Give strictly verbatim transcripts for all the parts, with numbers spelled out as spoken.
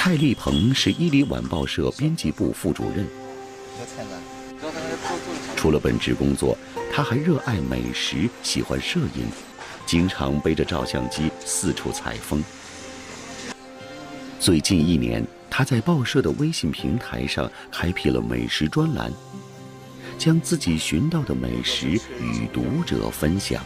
蔡立鹏是伊犁晚报社编辑部副主任。除了本职工作，他还热爱美食，喜欢摄影，经常背着照相机四处采风。最近一年，他在报社的微信平台上开辟了美食专栏，将自己寻到的美食与读者分享。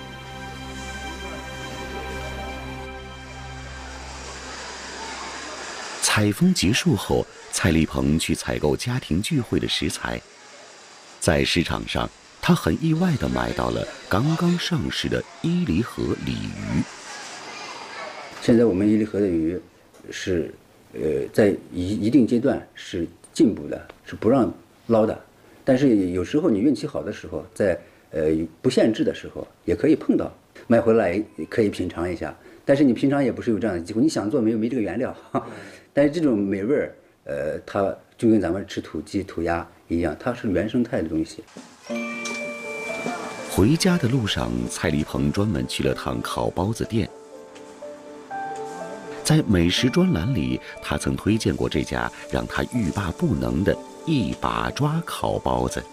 采风结束后，蔡立鹏去采购家庭聚会的食材。在市场上，他很意外地买到了刚刚上市的伊犁河鲤鱼。 现在我们伊犁河的鱼是，呃，在一一定阶段是进补的，是不让捞的。但是有时候你运气好的时候，在呃不限制的时候，也可以碰到，买回来可以品尝一下。但是你平常也不是有这样的机会，你想做没有没这个原料。但是这种美味儿，呃，它就跟咱们吃土鸡、土鸭一样，它是原生态的东西。 回家的路上，蔡立鹏专门去了趟烤包子店。在美食专栏里，他曾推荐过这家让他欲罢不能的一把抓烤包子。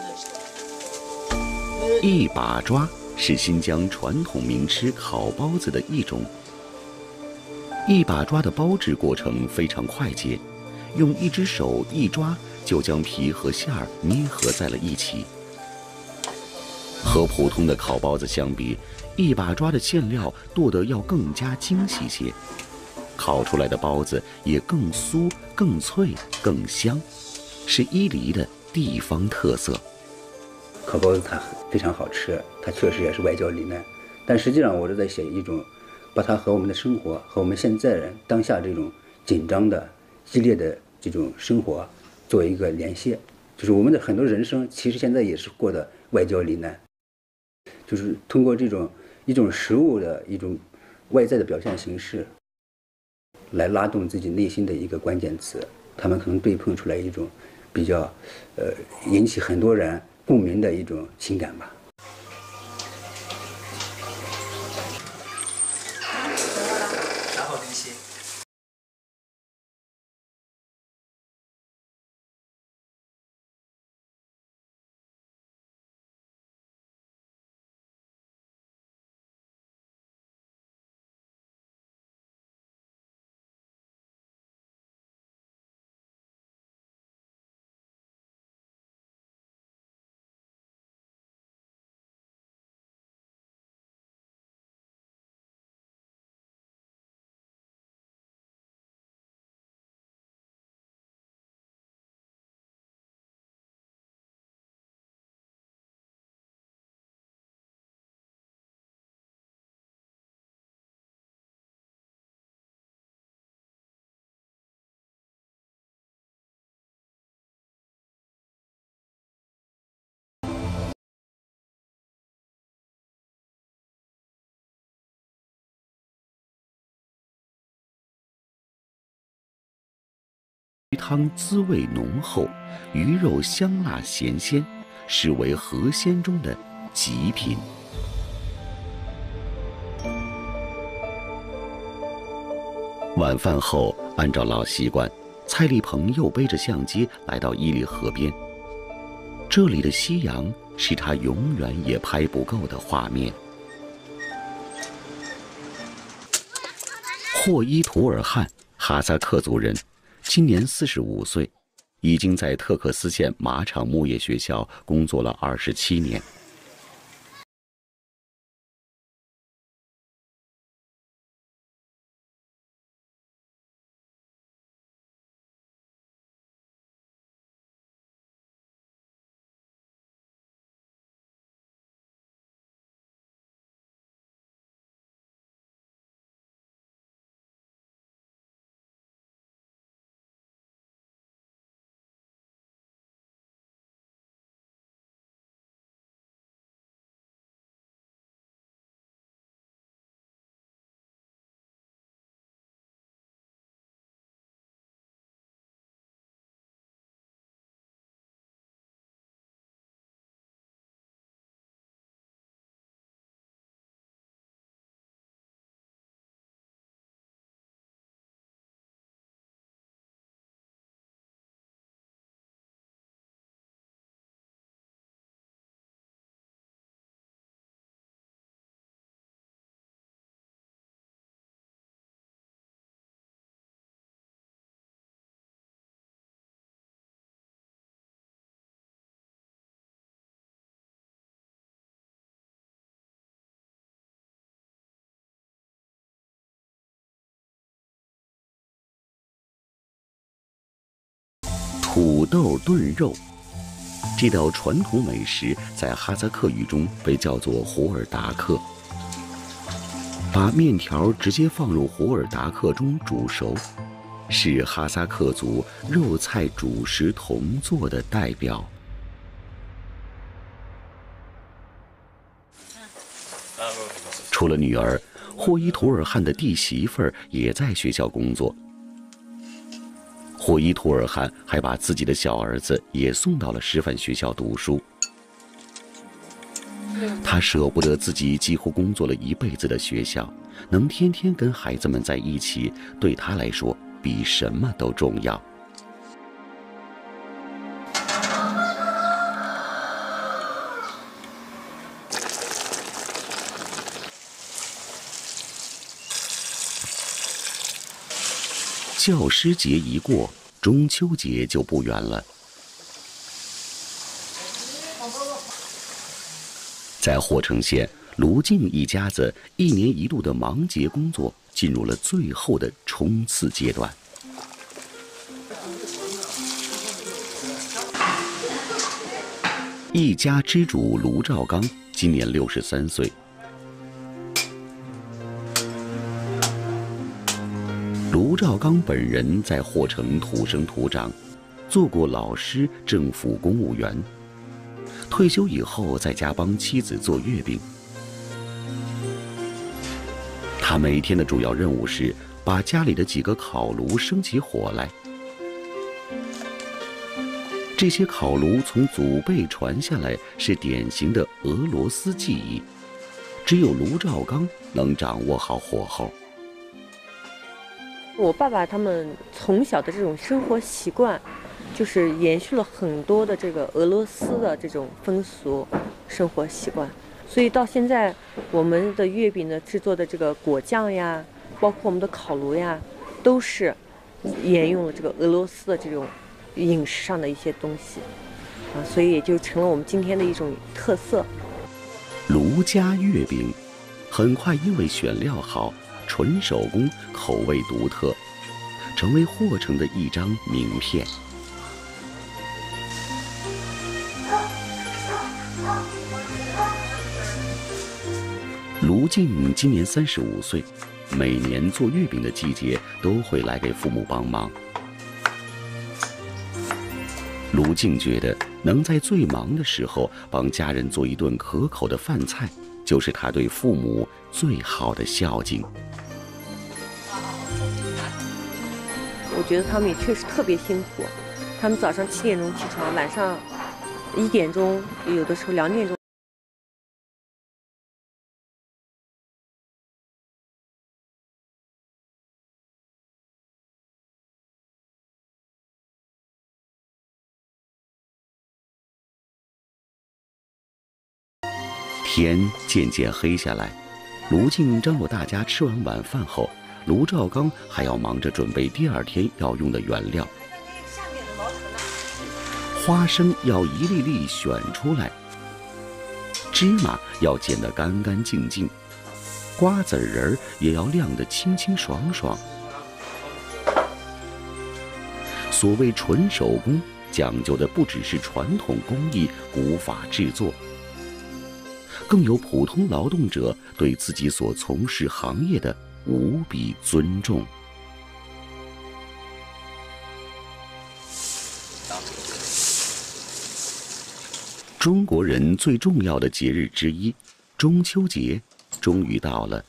一把抓是新疆传统名吃烤包子的一种。一把抓的包制过程非常快捷，用一只手一抓就将皮和馅儿捏合在了一起。和普通的烤包子相比，一把抓的馅料剁得要更加精细些，烤出来的包子也更酥、更脆、更香，是伊犁的地方特色。 烤包子它非常好吃，它确实也是外焦里嫩，但实际上我是在写一种。把它和我们的生活，和我们现在人当下这种紧张的、激烈的这种生活做一个联系，就是我们的很多人生其实现在也是过得外焦里嫩，就是通过这种一种食物的一种外在的表现形式，来拉动自己内心的一个关键词，他们可能对碰出来一种比较，呃，引起很多人共鸣的一种情感吧。 鱼汤滋味浓厚，鱼肉香辣咸鲜，是为河鲜中的极品。晚饭后，按照老习惯，蔡立鹏又背着相机来到伊犁河边。这里的夕阳是他永远也拍不够的画面。霍伊图尔汗，哈萨克族人。今年四十五岁，已经在特克斯县马场牧业学校工作了二十七年。 豆炖肉。这道传统美食在哈萨克语中被叫做胡尔达克。把面条直接放入胡尔达克中煮熟，是哈萨克族肉菜主食同做的代表。除了女儿，霍伊图尔汗的弟媳妇儿也在学校工作。霍伊图尔汗还把自己的小儿子也送到了师范学校读书。他舍不得自己几乎工作了一辈子的学校，能天天跟孩子们在一起，对他来说比什么都重要。教师节一过，中秋节就不远了。在霍城县，卢静一家子一年一度的忙节工作进入了最后的冲刺阶段。一家之主卢兆刚今年六十三岁。卢兆刚本人在霍城土生土长，做过老师、政府公务员。退休以后，在家帮妻子做月饼。他每天的主要任务是把家里的几个烤炉生起火来。这些烤炉从祖辈传下来，是典型的俄罗斯技艺，只有卢兆刚能掌握好火候。 我爸爸他们从小的这种生活习惯，就是延续了很多的这个俄罗斯的这种风俗生活习惯，所以到现在我们的月饼的制作的这个果酱呀，包括我们的烤炉呀，都是沿用了这个俄罗斯的这种饮食上的一些东西啊，所以也就成了我们今天的一种特色。 卢家月饼很快因为选料好、纯手工、口味独特，成为霍城的一张名片。卢静今年三十五岁，每年做月饼的季节都会来给父母帮忙。卢静觉得能在最忙的时候帮家人做一顿可口的饭菜，就是他对父母最好的孝敬。 我觉得他们也确实特别辛苦，他们早上七点钟起床，晚上一点钟，有的时候两点钟。 天渐渐黑下来，卢静张罗大家吃完晚饭后，卢兆刚还要忙着准备第二天要用的原料。花生要一粒粒选出来，芝麻要剪得干干净净，瓜子仁儿也要晾得清清爽爽。所谓纯手工，讲究的不只是传统工艺、古法制作，更有普通劳动者对自己所从事行业的无比尊重。中国人最重要的节日之一，中秋节终于到了。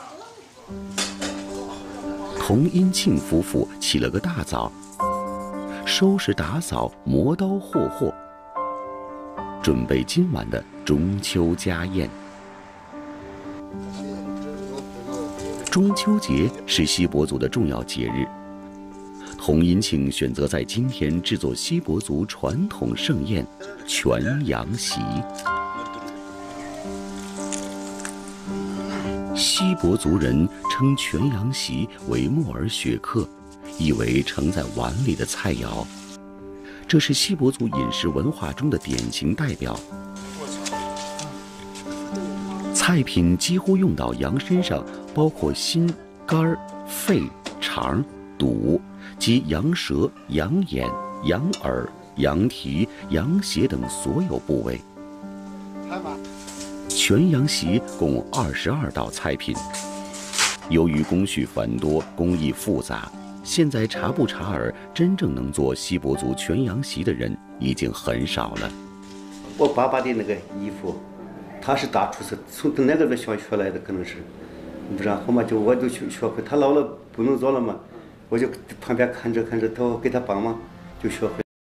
童荫庆夫妇起了个大早，收拾打扫，磨刀霍霍，准备今晚的中秋家宴。中秋节是锡伯族的重要节日，童荫庆选择在今天制作锡伯族传统盛宴全羊席。锡伯族人称全羊席为木尔雪克，意为盛在碗里的菜肴，这是锡伯族饮食文化中的典型代表。菜品几乎用到羊身上，包括心、肝、肺、肠、肚及羊舌、羊眼、羊耳、 羊蹄、羊血等所有部位。全羊席共二十二道菜品。由于工序繁多，工艺复杂，现在察布查尔真正能做锡伯族全羊席的人已经很少了。 我爸爸的那个衣服，他是大厨师，从那个学学来的，可能是，然后嘛，就我就学学会。他老了不能做了嘛，我就旁边看着看着，他给他帮忙，就学会。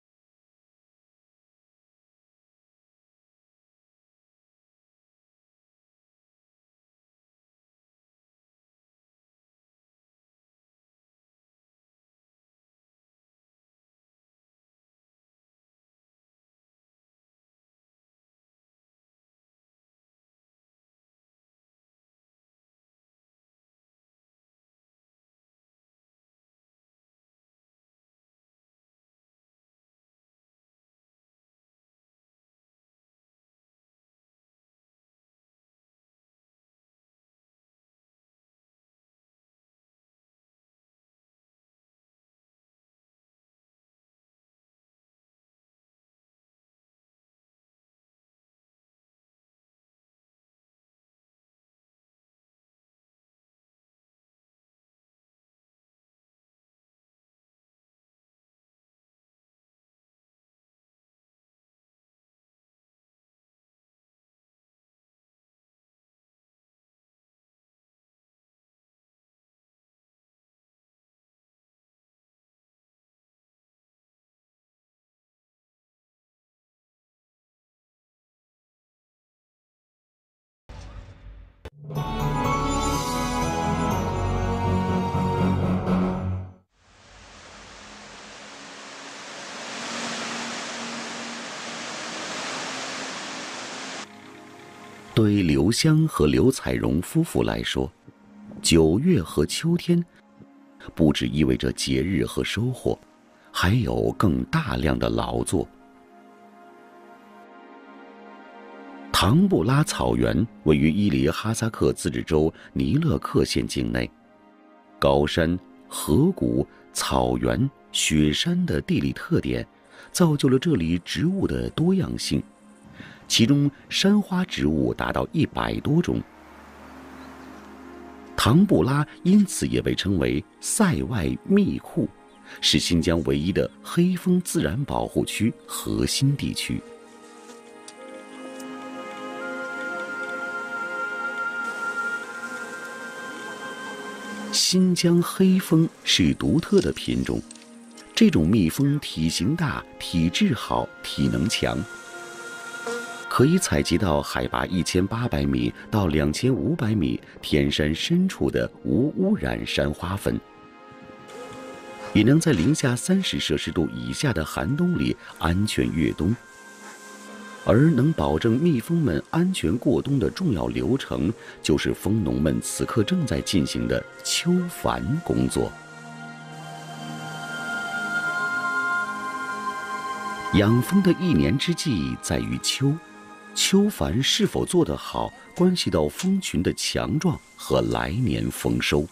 对刘香和刘彩荣夫妇来说，九月和秋天不只意味着节日和收获，还有更大量的劳作。唐布拉草原位于伊犁哈萨克自治州尼勒克县境内，高山、河谷、草原、雪山的地理特点，造就了这里植物的多样性。其中山花植物达到一百多种。唐布拉因此也被称为塞外密库，是新疆唯一的黑蜂自然保护区核心地区。新疆黑蜂是独特的品种，这种蜜蜂体型大、体质好、体能强，可以采集到海拔一千八百米到两千五百米天山深处的无污染山花粉，也能在零下三十摄氏度以下的寒冬里安全越冬。而能保证蜜蜂们安全过冬的重要流程，就是蜂农们此刻正在进行的秋繁工作。养蜂的一年之计在于秋，秋繁是否做得好，关系到蜂群的强壮和来年丰收。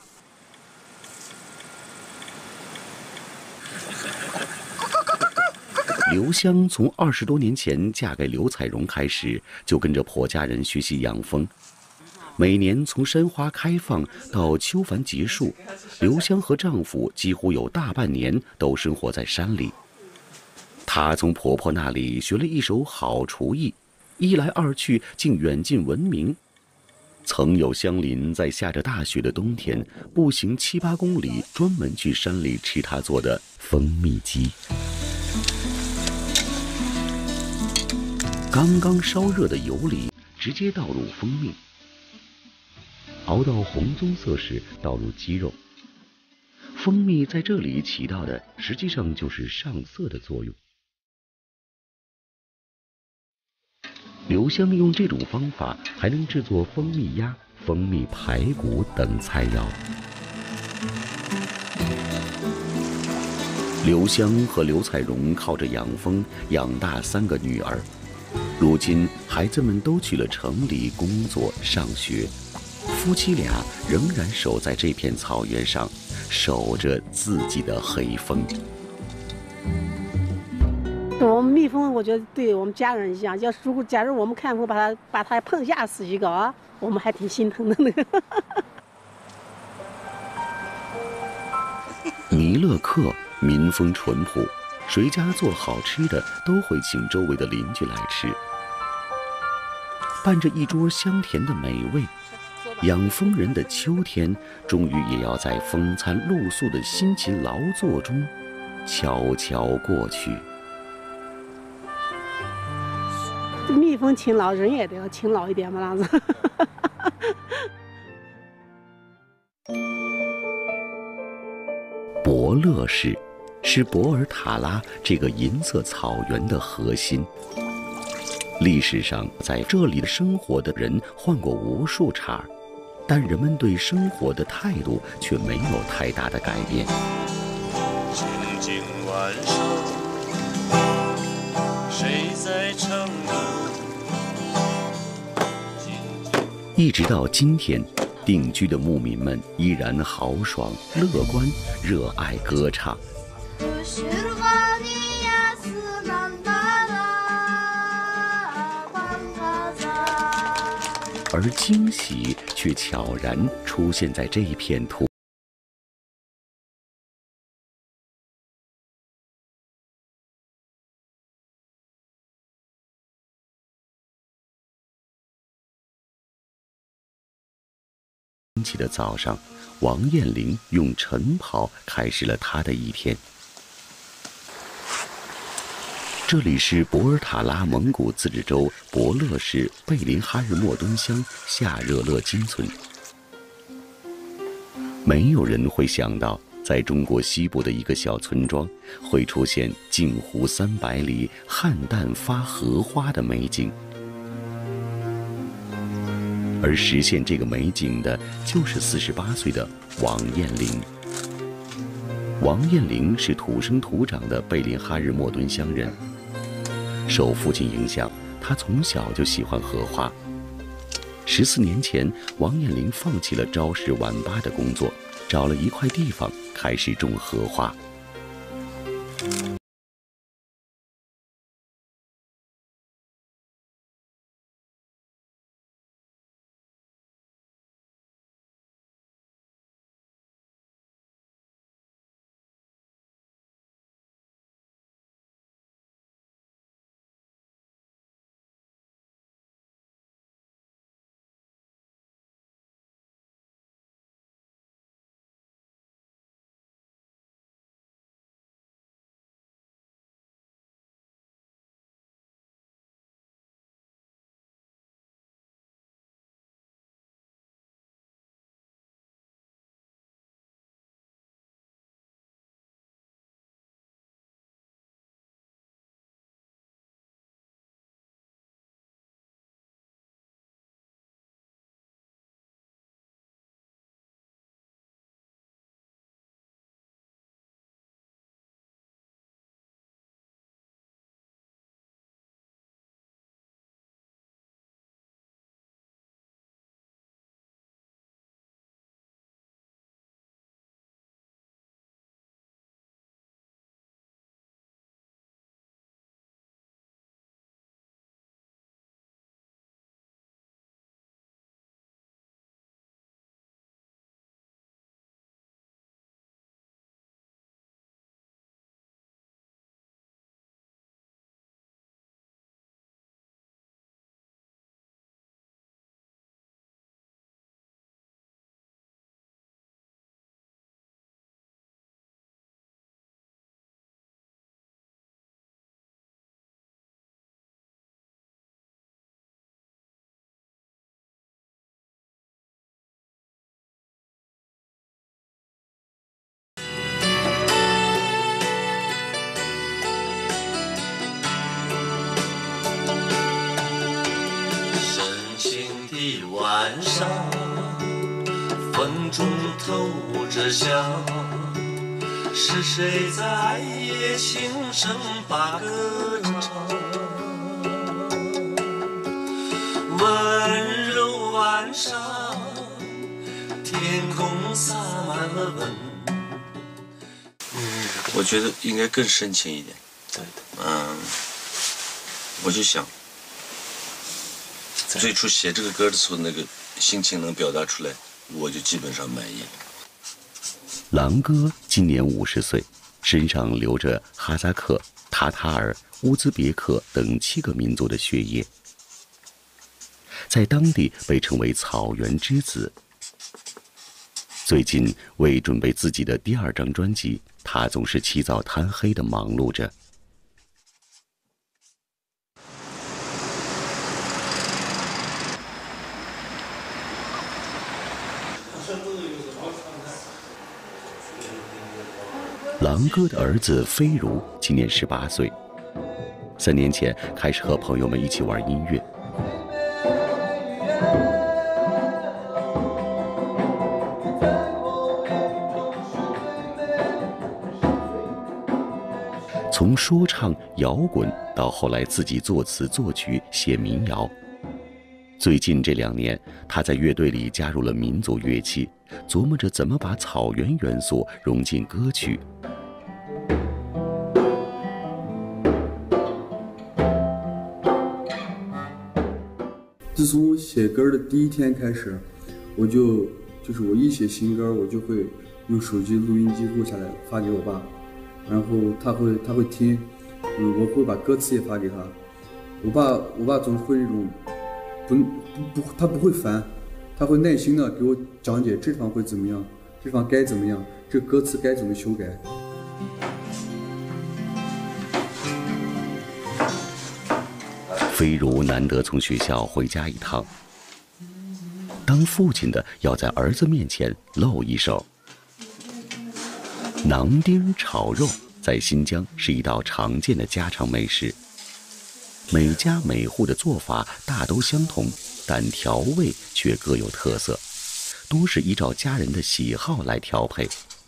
刘香从二十多年前嫁给刘彩荣开始，就跟着婆家人学习养蜂。每年从山花开放到秋繁结束，刘香和丈夫几乎有大半年都生活在山里。她从婆婆那里学了一手好厨艺，一来二去竟远近闻名。曾有乡邻在下着大雪的冬天，步行七八公里，专门去山里吃她做的蜂蜜鸡。刚刚烧热的油里直接倒入蜂蜜，熬到红棕色时倒入鸡肉。蜂蜜在这里起到的实际上就是上色的作用。刘香用这种方法还能制作蜂蜜鸭、蜂蜜排骨等菜肴。刘香和刘彩荣靠着养蜂养大三个女儿。如今孩子们都去了城里工作上学，夫妻俩仍然守在这片草原上，守着自己的黑蜂。 我蜜蜂，我觉得对我们家人一样。要如果假如我们看风把它把它碰吓死一个啊，我们还挺心疼的那个。 弥勒克民风淳朴，谁家做好吃的都会请周围的邻居来吃。伴着一桌香甜的美味，养蜂人的秋天终于也要在风餐露宿的辛勤劳作中悄悄过去。 蜜蜂勤劳，人也得要勤劳一点嘛，那样子。 博乐市是博尔塔拉这个银色草原的核心。历史上，在这里生活的人换过无数茬儿，但人们对生活的态度却没有太大的改变。 静静晚上，谁在唱歌？ 一直到今天，定居的牧民们依然豪爽、乐观、热爱歌唱。而惊喜却悄然出现在这一片土。天气的早上，王彦霖用晨跑开始了他的一天。这里是博尔塔拉蒙古自治州博乐市贝林哈日莫敦乡夏热勒金村。没有人会想到，在中国西部的一个小村庄，会出现近乎三百里菡萏发荷花的美景。而实现这个美景的，就是四十八岁的王彦霖。王彦霖是土生土长的贝林哈日莫敦乡人。受父亲影响，他从小就喜欢荷花。十四年前，王彦霖放弃了朝十晚八的工作，找了一块地方开始种荷花。 晚上，风中透着香，是谁在暗夜轻声把歌唱？温柔晚上，天空洒满了温。嗯，我觉得应该更深情一点。对的。嗯。 我就想，最初写这个歌的时候，那个心情能表达出来，我就基本上满意。 郎哥今年五十岁，身上流着哈萨克、塔塔尔、乌兹别克等七个民族的血液，在当地被称为草原之子。最近为准备自己的第二张专辑，他总是起早贪黑地忙碌着。郎哥的儿子飞如今年十八岁，三年前开始和朋友们一起玩音乐。从说唱、摇滚到后来自己作词作曲写民谣。最近这两年，他在乐队里加入了民族乐器，琢磨着怎么把草原元素融进歌曲。 自从我写歌的第一天开始，我就就是我一写新歌，我就会用手机录音机录下来发给我爸，然后他会他会听，嗯，我会把歌词也发给他。我爸我爸总会那种不不不他不会烦，他会耐心的给我讲解这地方会怎么样，这地方该怎么样，这歌词该怎么修改。 飞如难得从学校回家一趟，当父亲的要在儿子面前露一手。馕丁炒肉在新疆是一道常见的家常美食，每家每户的做法大都相同，但调味却各有特色，多是依照家人的喜好来调配。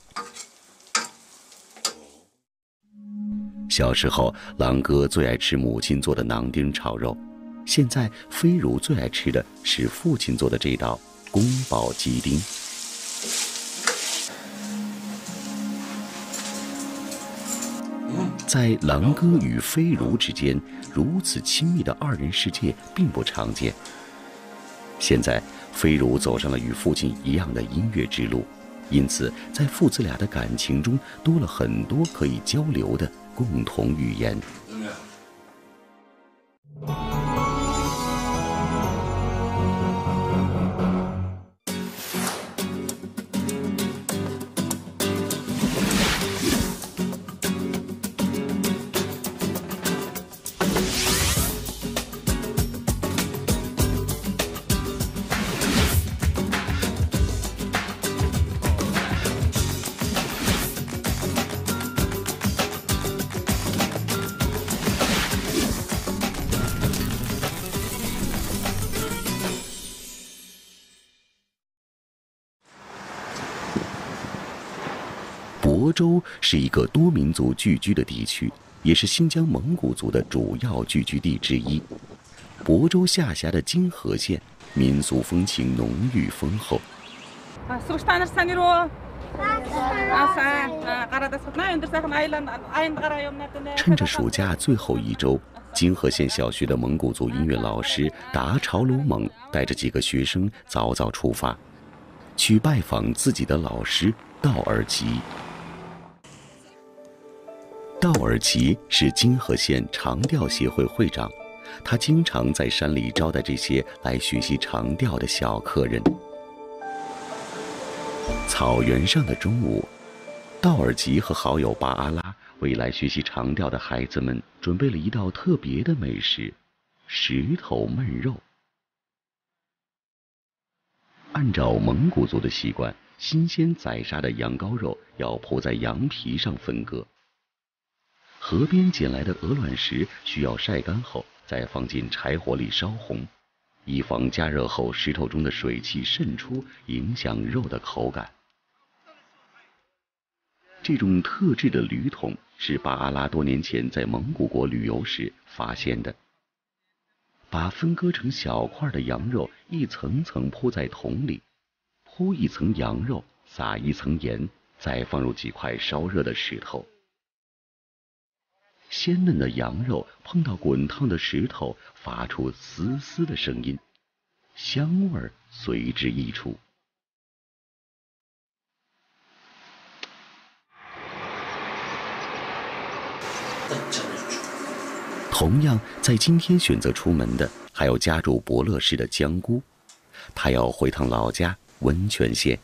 小时候，郎哥最爱吃母亲做的馕丁炒肉，现在飞如最爱吃的是父亲做的这道宫保鸡丁。在郎哥与飞如之间如此亲密的二人世界并不常见。现在，飞如走上了与父亲一样的音乐之路，因此在父子俩的感情中多了很多可以交流的共同语言。亳州是一个多民族聚居的地区，也是新疆蒙古族的主要聚居地之一。亳州下辖的金河县民俗风情浓郁丰厚。趁着暑假最后一周，金河县小学的蒙古族音乐老师达朝鲁蒙带着几个学生早早出发，去拜访自己的老师道尔吉。道尔吉是金河县长调协会会长，他经常在山里招待这些来学习长调的小客人。草原上的中午，道尔吉和好友巴阿拉为来学习长调的孩子们准备了一道特别的美食——石头焖肉。按照蒙古族的习惯，新鲜宰杀的羊羔肉要铺在羊皮上分割。河边捡来的鹅卵石需要晒干后，再放进柴火里烧红，以防加热后石头中的水汽渗出，影响肉的口感。这种特制的铝桶是巴阿拉多年前在蒙古国旅游时发现的。把分割成小块的羊肉一层层铺在桶里，铺一层羊肉，撒一层盐，再放入几块烧热的石头。 鲜嫩的羊肉碰到滚烫的石头，发出嘶嘶的声音，香味儿随之溢出。同样，在今天选择出门的还有家住博乐市的江姑，他要回趟老家温泉县。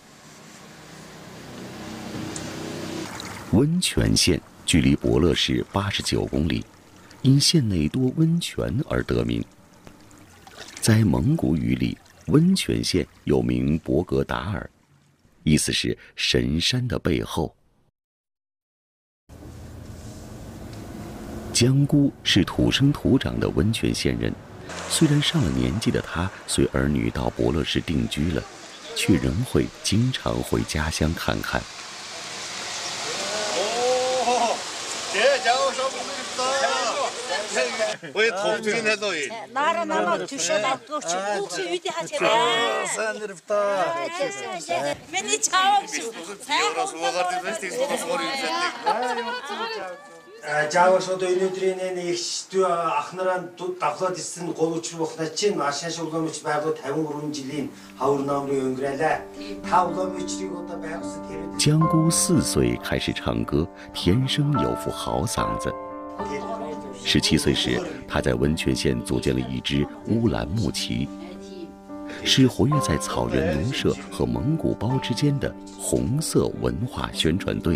温泉县距离博乐市八十九公里，因县内多温泉而得名。在蒙古语里，温泉县又名博格达尔，意思是神山的背后。江姑是土生土长的温泉县人，虽然上了年纪的她随儿女到博乐市定居了，却仍会经常回家乡看看。 我也头今天到也。拿着拿着，就晓得多去，多去一点还去呗。三点不到。谢谢谢谢。没你抢我去。 Жавашод өнөөдрийн нэг хитүү ахнараа давхлаад ирсэн гол учир бохна чинь ашааш улаамч байгуу тавин гурван жилийн хавар намрын өнгөрээлээ. Та улаамчрыг одоо байгуулсан тэр. 江姑四岁开始唱歌，天生有副好嗓子。十七岁时，他在温泉县组建了一支乌兰牧骑，是活跃在草原农社和蒙古包之间的红色文化宣传队。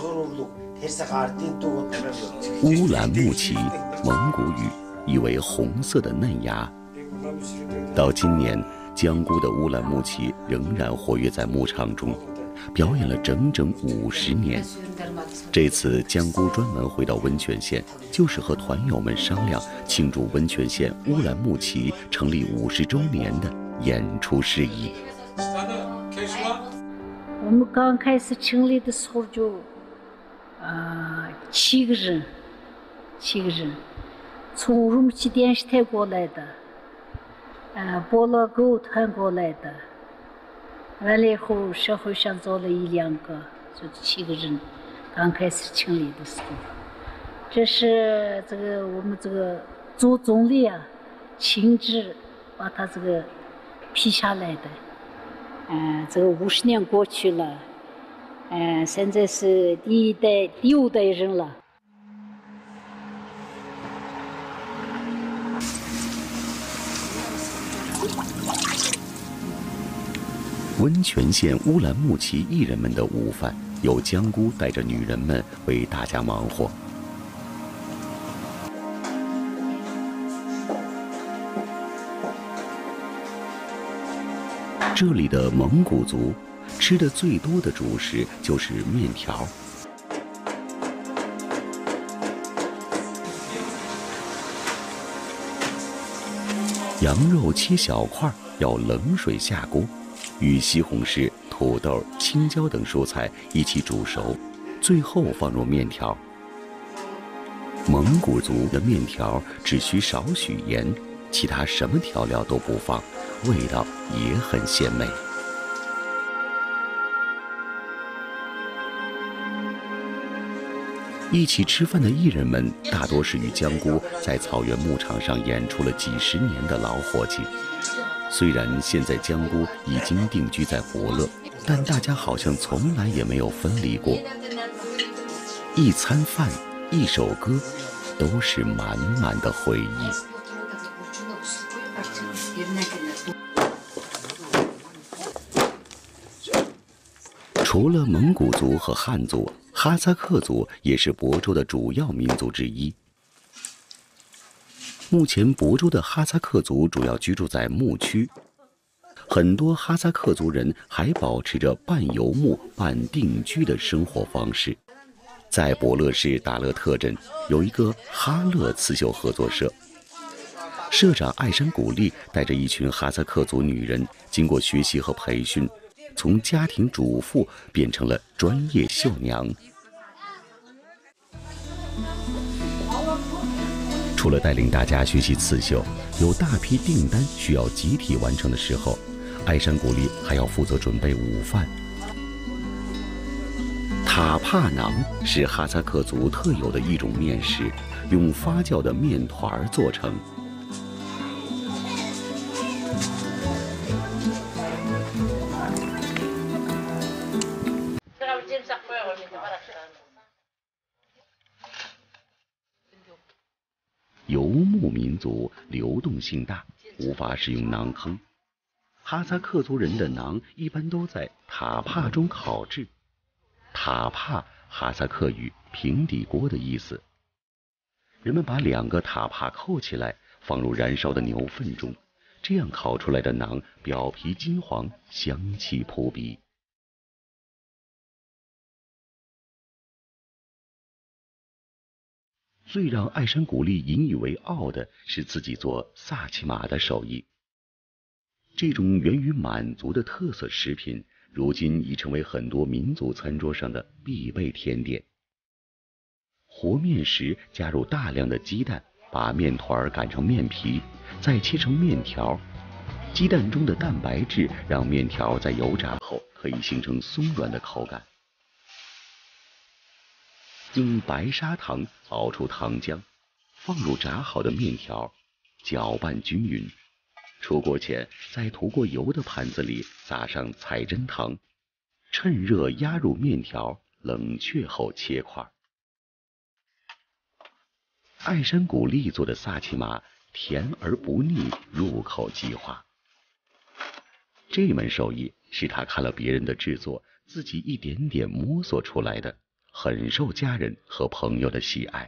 乌兰牧骑，蒙古语意为红色的嫩芽。到今年，江姑的乌兰牧骑仍然活跃在牧场中，表演了整整五十年。这次江姑专门回到温泉县，就是和团友们商量庆祝温泉县乌兰牧骑成立五十周年的演出事宜。 我们刚开始成立的时候就。 啊，七个人，七个人，从乌鲁木齐电视台过来的，呃，博乐歌舞团过来的，完了以后社会上找了一两个，就七个人，刚开始成立的时候，这是这个我们这个周总理啊亲自把他这个批下来的，嗯、呃，这个五十年过去了。 嗯，现在是第一代、第五代人了。 温泉县乌兰牧骑艺人们的午饭，由江姑带着女人们为大家忙活。这里的蒙古族。 吃的最多的主食就是面条。羊肉切小块，要冷水下锅，与西红柿、土豆、青椒等蔬菜一起煮熟，最后放入面条。蒙古族的面条只需少许盐，其他什么调料都不放，味道也很鲜美。 一起吃饭的艺人们大多是与江姑在草原牧场上演出了几十年的老伙计。虽然现在江姑已经定居在博乐，但大家好像从来也没有分离过。一餐饭，一首歌，都是满满的回忆。除了蒙古族和汉族，哈萨克族也是亳州的主要民族之一。目前，亳州的哈萨克族主要居住在牧区，很多哈萨克族人还保持着半游牧半定居的生活方式。在博乐市达勒特镇有一个哈勒刺绣合作社，社长艾山古丽带着一群哈萨克族女人，经过学习和培训。 从家庭主妇变成了专业绣娘。除了带领大家学习刺绣，有大批订单需要集体完成的时候，艾山古丽还要负责准备午饭。 塔帕馕是哈萨克族特有的一种面食，用发酵的面团做成。游牧民族流动性大，无法使用馕坑。哈萨克族人的馕一般都在塔帕中烤制。塔帕哈萨克语平底锅的意思。人们把两个塔帕扣起来，放入燃烧的牛粪中，这样烤出来的馕表皮金黄，香气扑鼻。最让爱山古丽引以为傲的是自己做萨其马的手艺。这种源于满族的特色食品，如今已成为很多民族餐桌上的必备甜点。和面时加入大量的鸡蛋，把面团擀成面皮，再切成面条。鸡蛋中的蛋白质让面条在油炸后可以形成松软的口感。用白砂糖熬出糖浆，放入炸好的面条，搅拌均匀。出锅前，在涂过油的盘子里撒上彩珍糖，趁热压入面条，冷却后切块。爱山古丽做的萨其马甜而不腻，入口即化。这门手艺是他看了别人的制作，自己一点点摸索出来的，很受家人和朋友的喜爱。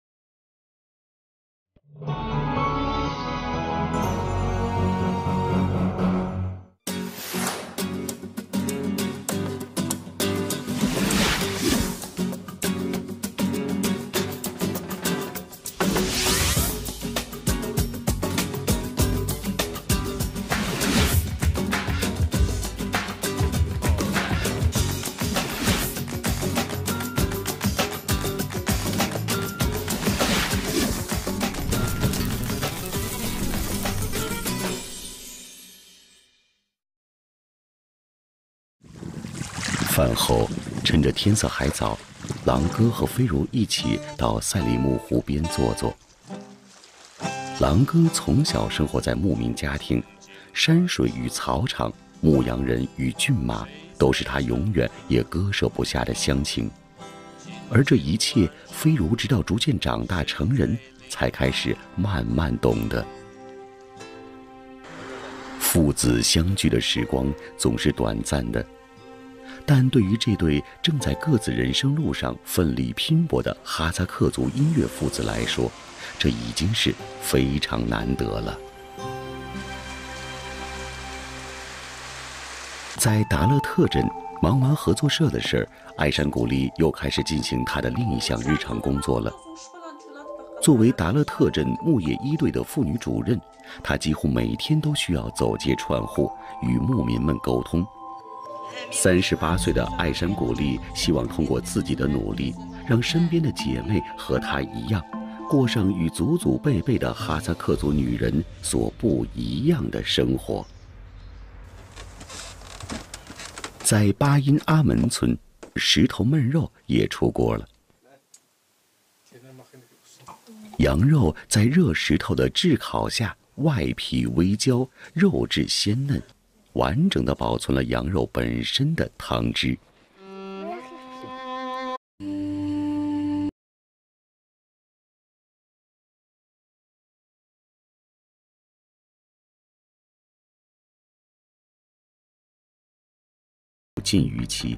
饭后，趁着天色还早，狼哥和飞如一起到赛里木湖边坐坐。狼哥从小生活在牧民家庭，山水与草场，牧羊人与骏马，都是他永远也割舍不下的乡情。而这一切，飞如直到逐渐长大成人，才开始慢慢懂得。父子相聚的时光总是短暂的。但对于这对正在各自人生路上奋力拼搏的哈萨克族音乐父子来说，这已经是非常难得了。在达勒特镇忙完合作社的事儿，爱山古丽又开始进行他的另一项日常工作了。作为达勒特镇牧业一队的妇女主任，她几乎每天都需要走街串户，与牧民们沟通。三十八岁的爱山古丽希望通过自己的努力，让身边的姐妹和她一样，过上与祖祖辈辈的哈萨克族女人所不一样的生活。在巴音阿门村，石头焖肉也出锅了。羊肉在热石头的炙烤下，外皮微焦，肉质鲜嫩，完整地保存了羊肉本身的汤汁。禁渔期。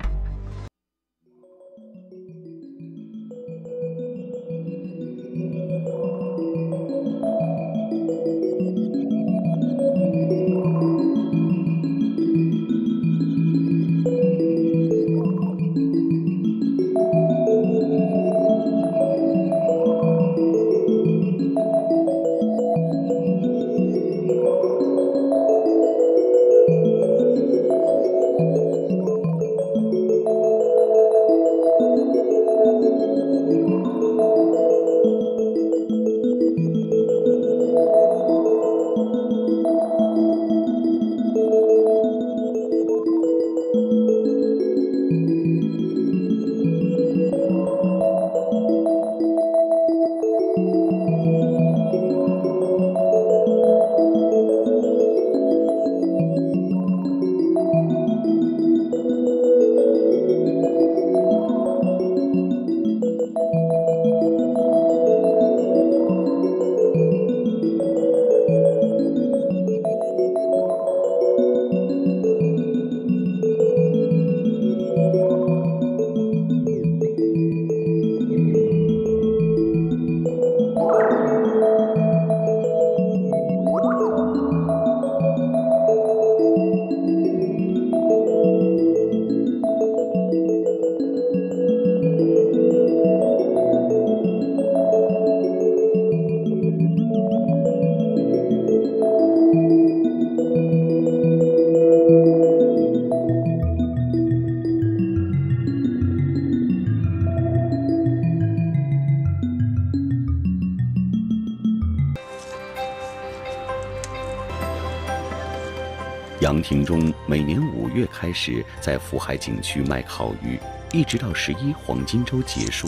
杨廷忠每年五月开始在福海景区卖烤鱼，一直到十一黄金周结束，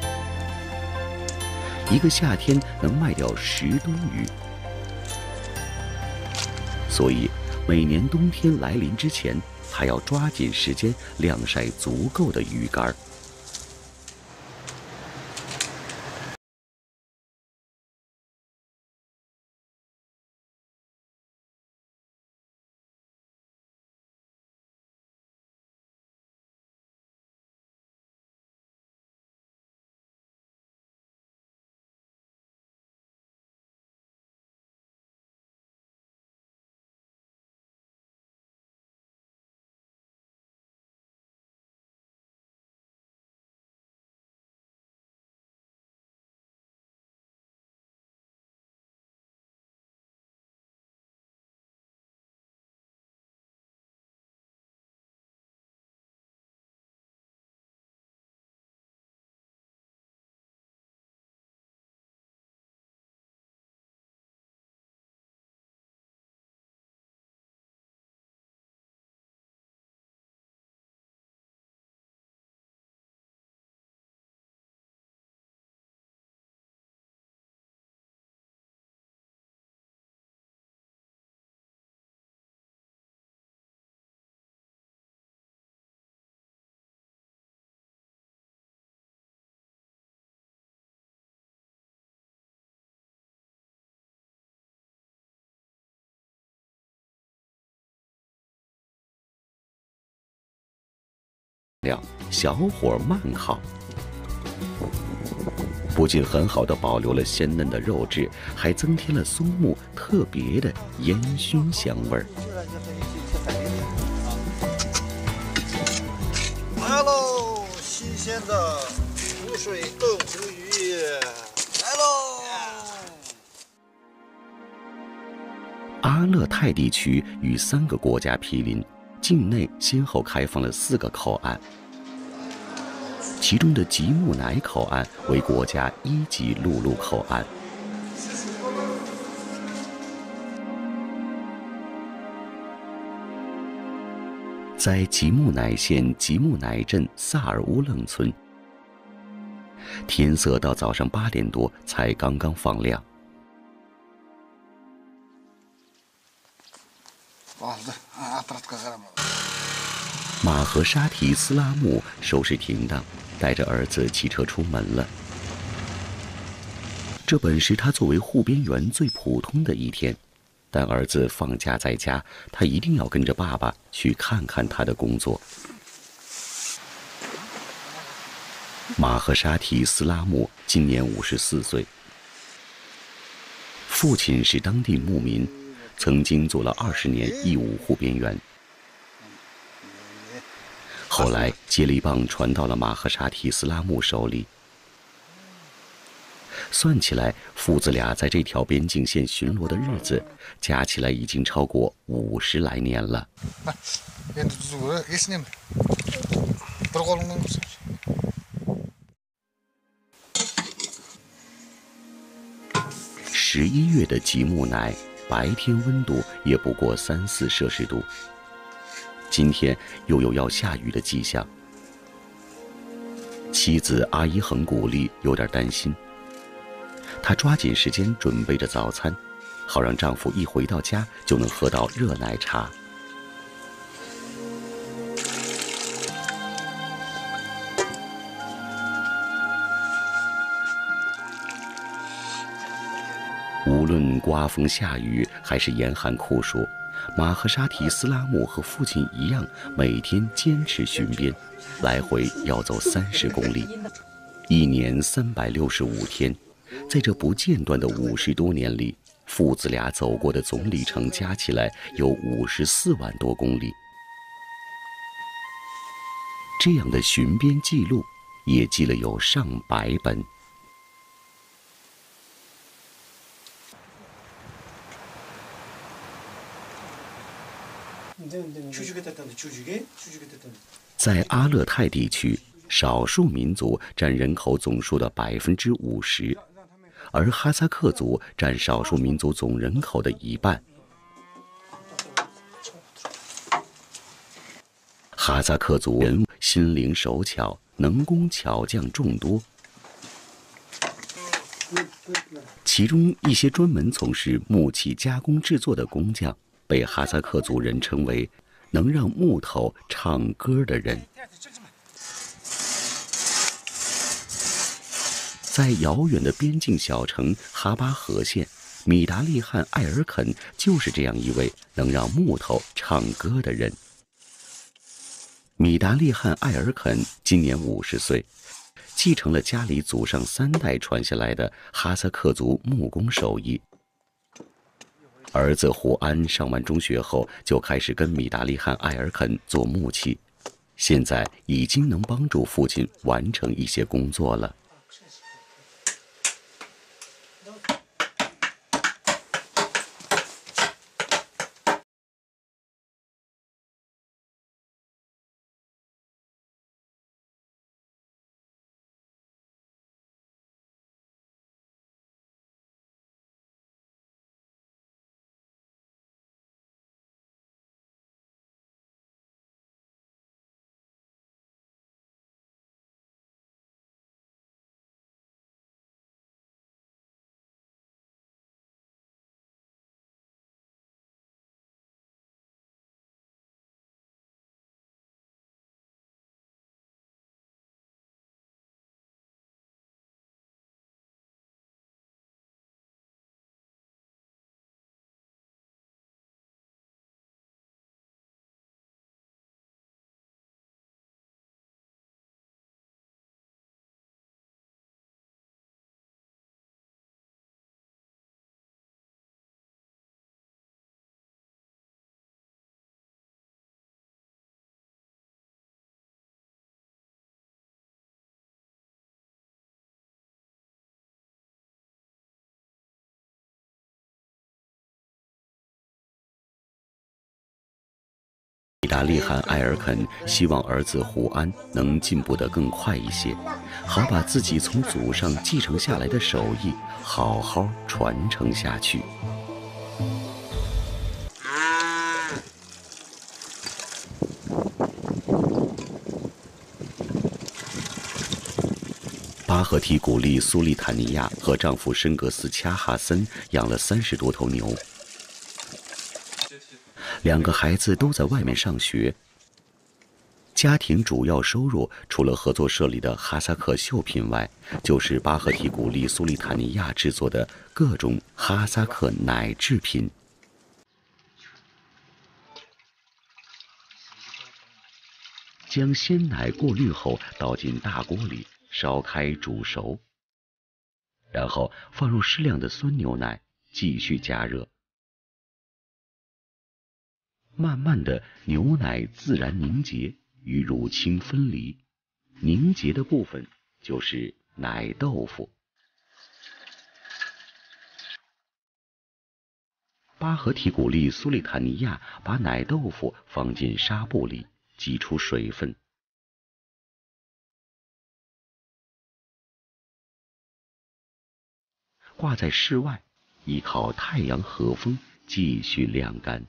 一个夏天能卖掉十吨鱼。所以，每年冬天来临之前，他要抓紧时间晾晒足够的鱼干。小火慢烤，不仅很好的保留了鲜嫩的肉质，还增添了松木特别的烟熏香味儿。 来喽，新鲜的湖水豆腐鱼，来喽！ 阿勒泰地区与三个国家毗邻，境内先后开放了四个口岸。其中的吉木乃口岸为国家一级陆路口岸。在吉木乃县吉木乃镇萨尔乌楞村，天色到早上八点多才刚刚放亮。马和沙提斯拉木收拾停当，带着儿子骑车出门了。这本是他作为护边员最普通的一天，但儿子放假在家，他一定要跟着爸爸去看看他的工作。马和沙提斯拉木今年五十四岁，父亲是当地牧民，曾经做了二十年义务护边员。后来接力棒传到了马和沙提斯拉木手里。算起来，父子俩在这条边境线巡逻的日子，加起来已经超过五十来年了。十一月的吉木乃，白天温度也不过三四摄氏度。今天又有要下雨的迹象，妻子阿依恒古丽有点担心。她抓紧时间准备着早餐，好让丈夫一回到家就能喝到热奶茶。无论刮风下雨还是严寒酷暑，马和沙提斯拉木和父亲一样，每天坚持巡边，来回要走三十公里，一年三百六十五天。在这不间断的五十多年里，父子俩走过的总里程加起来有五十四万多公里。这样的巡边记录也记了有上百本。在阿勒泰地区，少数民族占人口总数的百分之五十，而哈萨克族占少数民族总人口的一半。 哈萨克族人心灵手巧，能工巧匠众多。其中一些专门从事木器加工制作的工匠，被哈萨克族人称为能让木头唱歌的人。在遥远的边境小城哈巴河县，米达利汗艾尔肯就是这样一位能让木头唱歌的人。米达利汗艾尔肯今年五十岁，继承了家里祖上三代传下来的哈萨克族木工手艺。儿子胡安上完中学后，就开始跟米达利汗艾尔肯做木器，现在已经能帮助父亲完成一些工作了。米达利汗艾尔肯希望儿子胡安能进步得更快一些，好把自己从祖上继承下来的手艺好好传承下去。巴赫提古丽苏利坦尼亚和丈夫申格斯恰哈森养了三十多头牛。两个孩子都在外面上学，家庭主要收入除了合作社里的哈萨克绣品外，就是巴赫提古丽苏利坦尼亚制作的各种哈萨克奶制品。将鲜奶过滤后倒进大锅里，烧开煮熟，然后放入适量的酸牛奶，继续加热。慢慢的，牛奶自然凝结，与乳清分离，凝结的部分就是奶豆腐。巴赫提古丽苏利坦尼亚把奶豆腐放进纱布里，挤出水分，挂在室外，依靠太阳和风继续晾干。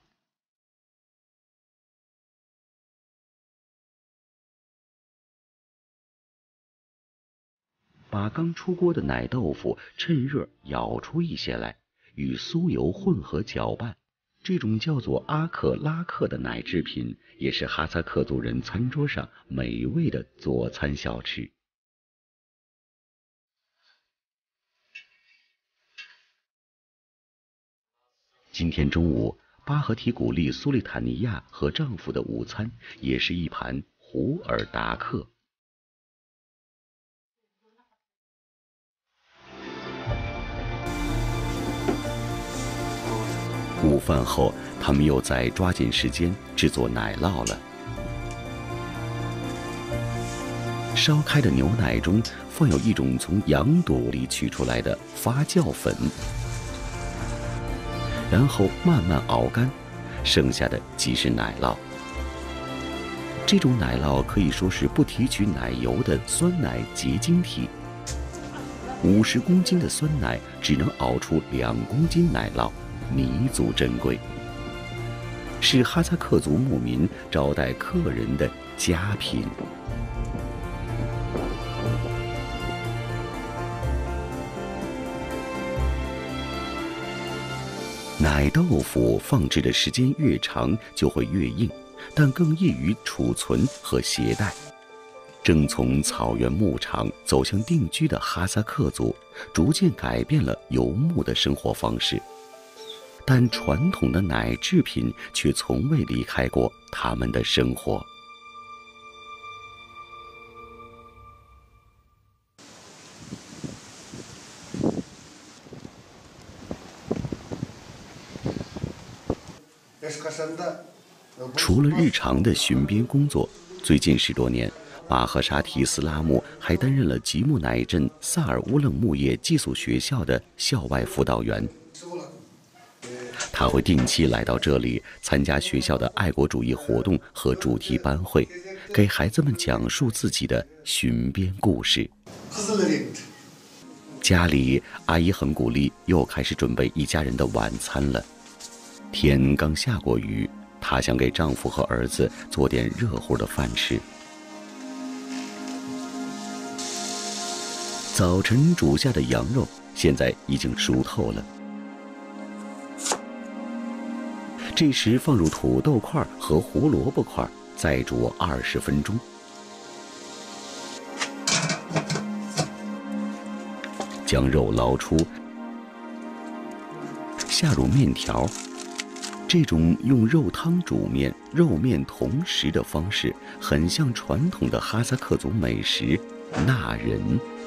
把刚出锅的奶豆腐趁热舀出一些来，与酥油混合搅拌。这种叫做阿克拉克的奶制品，也是哈萨克族人餐桌上美味的佐餐小吃。今天中午，巴赫提古丽苏利坦尼亚和丈夫的午餐也是一盘胡尔达克。午饭后，他们又在抓紧时间制作奶酪了。烧开的牛奶中放有一种从羊肚里取出来的发酵粉，然后慢慢熬干，剩下的即是奶酪。这种奶酪可以说是不提取奶油的酸奶结晶体。五十公斤的酸奶只能熬出两公斤奶酪。弥足珍贵，是哈萨克族牧民招待客人的佳品。奶豆腐放置的时间越长就会越硬，但更易于储存和携带。正从草原牧场走向定居的哈萨克族，逐渐改变了游牧的生活方式，但传统的奶制品却从未离开过他们的生活。除了日常的巡边工作，最近十多年，马赫沙提斯拉木还担任了吉木乃镇萨尔乌楞牧业寄宿学校的校外辅导员。他会定期来到这里参加学校的爱国主义活动和主题班会，给孩子们讲述自己的巡边故事。家里，阿姨很鼓励，又开始准备一家人的晚餐了。天刚下过雨，她想给丈夫和儿子做点热乎的饭吃。早晨煮下的羊肉现在已经熟透了，这时放入土豆块和胡萝卜块，再煮二十分钟。将肉捞出，下入面条。这种用肉汤煮面、肉面同食的方式，很像传统的哈萨克族美食纳人。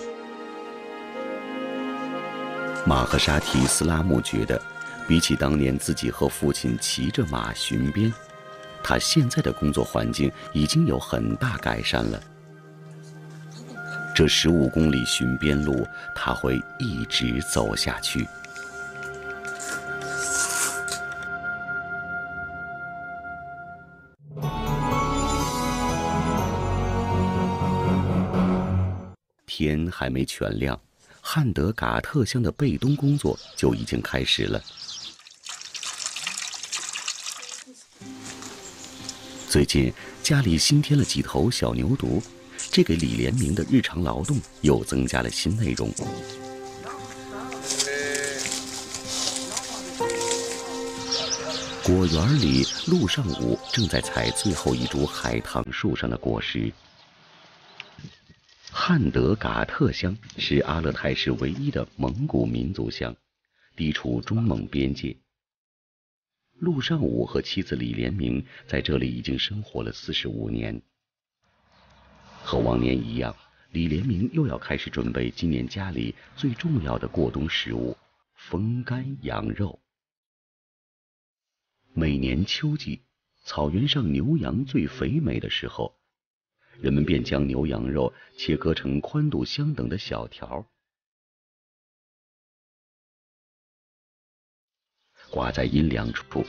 马赫沙提斯拉木觉得，比起当年自己和父亲骑着马巡边，他现在的工作环境已经有很大改善了。这十五公里巡边路，他会一直走下去。天还没全亮，汉德嘎特乡的备冬工作就已经开始了。最近家里新添了几头小牛犊，这给李连明的日常劳动又增加了新内容。果园里，陆上武正在采最后一株海棠树上的果实。汉德嘎特乡是阿勒泰市唯一的蒙古民族乡，地处中蒙边界。陆上武和妻子李连明在这里已经生活了四十五年。和往年一样，李连明又要开始准备今年家里最重要的过冬食物——风干羊肉。每年秋季，草原上牛羊最肥美的时候，人们便将牛羊肉切割成宽度相等的小条，挂在阴凉处，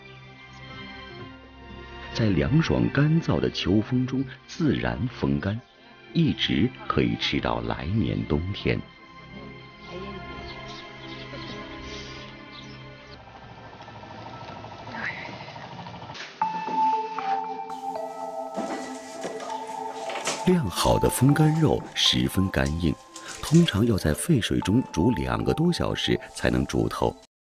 在凉爽干燥的秋风中自然风干，一直可以吃到来年冬天。晾好的风干肉十分干硬，通常要在沸水中煮两个多小时才能煮透。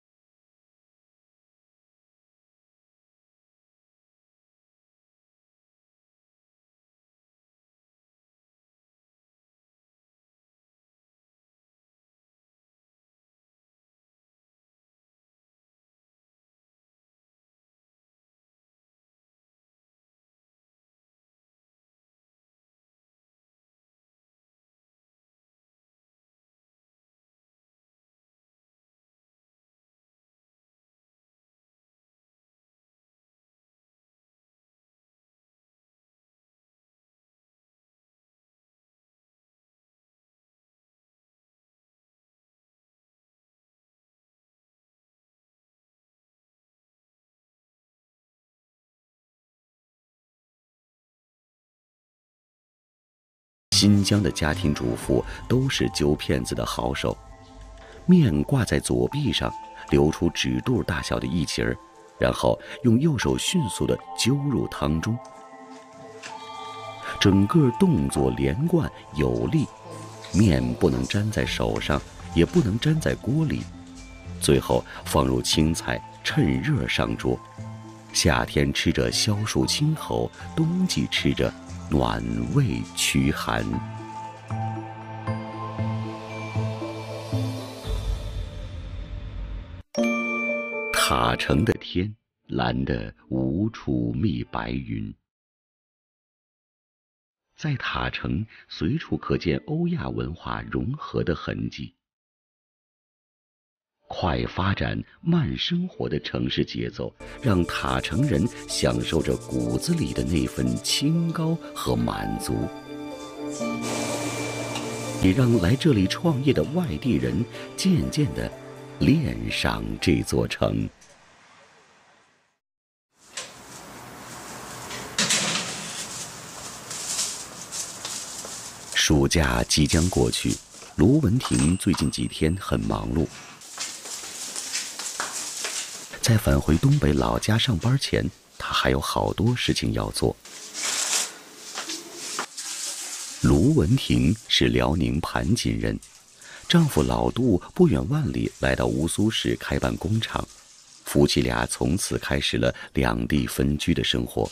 新疆的家庭主妇都是揪片子的好手，面挂在左臂上，流出指肚大小的一节儿，然后用右手迅速地揪入汤中。 整个动作连贯有力，面不能粘在手上，也不能粘在锅里。最后放入青菜，趁热上桌。夏天吃着消暑清口，冬季吃着暖胃驱寒。塔城的天蓝得无处觅白云，在塔城随处可见欧亚文化融合的痕迹。快发展、慢生活的城市节奏，让塔城人享受着骨子里的那份清高和满足，也让来这里创业的外地人渐渐地恋上这座城。暑假即将过去，卢文婷最近几天很忙碌。在返回东北老家上班前，她还有好多事情要做。卢文婷是辽宁盘锦人，丈夫老杜不远万里来到乌苏市开办工厂，夫妻俩从此开始了两地分居的生活。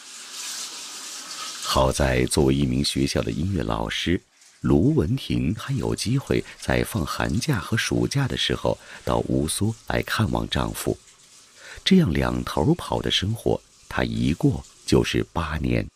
好在作为一名学校的音乐老师，卢文婷还有机会在放寒假和暑假的时候到乌苏来看望丈夫。这样两头跑的生活，她一过就是八年。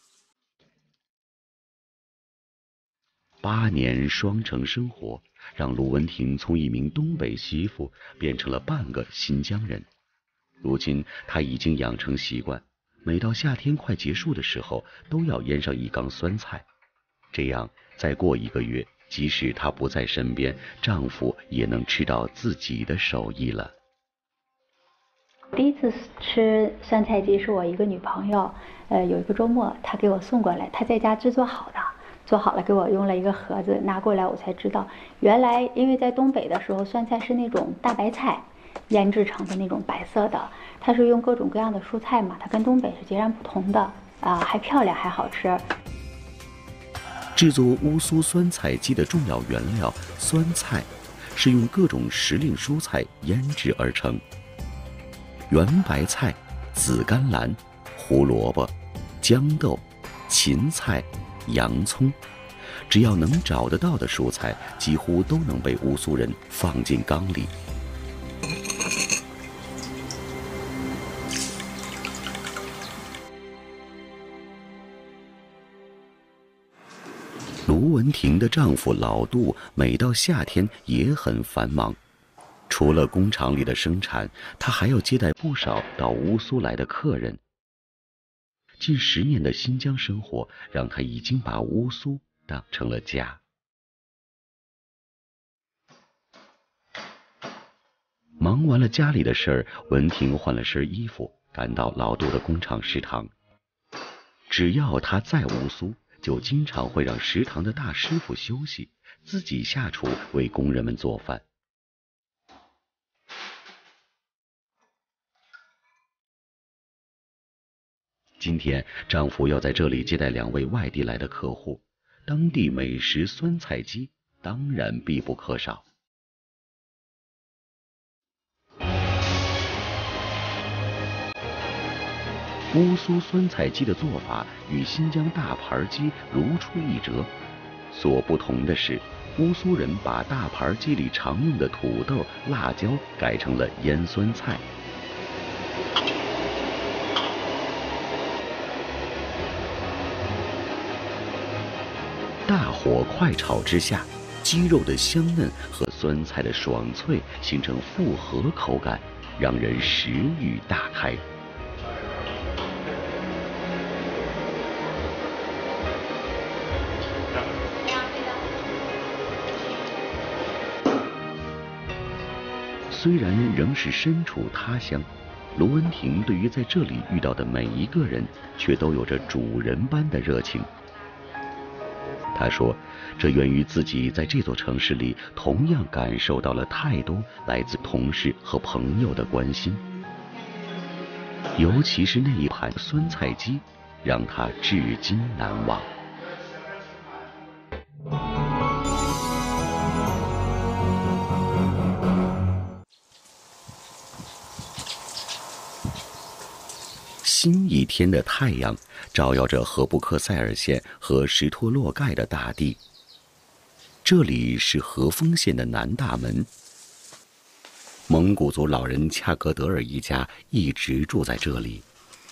八年双城生活，让卢文婷从一名东北媳妇变成了半个新疆人。如今她已经养成习惯，每到夏天快结束的时候，都要腌上一缸酸菜。这样再过一个月，即使她不在身边，丈夫也能吃到自己的手艺了。 第一次吃酸菜鸡是我一个女朋友，呃，有一个周末她给我送过来，她在家制作好的，做好了给我用了一个盒子拿过来，我才知道原来因为在东北的时候，酸菜是那种大白菜腌制成的那种白色的，它是用各种各样的蔬菜嘛，它跟东北是截然不同的啊、呃，还漂亮还好吃。 制作乌苏酸菜鸡的重要原料酸菜，是用各种时令蔬菜腌制而成。圆白菜、紫甘蓝、胡萝卜、豇豆、芹菜、洋葱，只要能找得到的蔬菜，几乎都能被乌苏人放进缸里。卢文婷的丈夫老杜每到夏天也很繁忙，除了工厂里的生产，他还要接待不少到乌苏来的客人。近十年的新疆生活，让他已经把乌苏当成了家。忙完了家里的事儿，文婷换了身衣服，赶到老杜的工厂食堂。只要他在乌苏，就经常会让食堂的大师傅休息，自己下厨为工人们做饭。今天丈夫要在这里接待两位外地来的客户，当地美食酸菜鸡当然必不可少。乌苏酸菜鸡的做法与新疆大盘鸡如出一辙，所不同的是，乌苏人把大盘鸡里常用的土豆、辣椒改成了腌酸菜。大火快炒之下，鸡肉的香嫩和酸菜的爽脆形成复合口感，让人食欲大开。虽然仍是身处他乡，卢文婷对于在这里遇到的每一个人，却都有着主人般的热情。他说，这源于自己在这座城市里同样感受到了太多来自同事和朋友的关心，尤其是那一盘酸菜鸡，让他至今难忘。 新一天的太阳照耀着河布克塞尔县和什托洛盖的大地。这里是和丰县的南大门。蒙古族老人恰格德尔一家一直住在这里。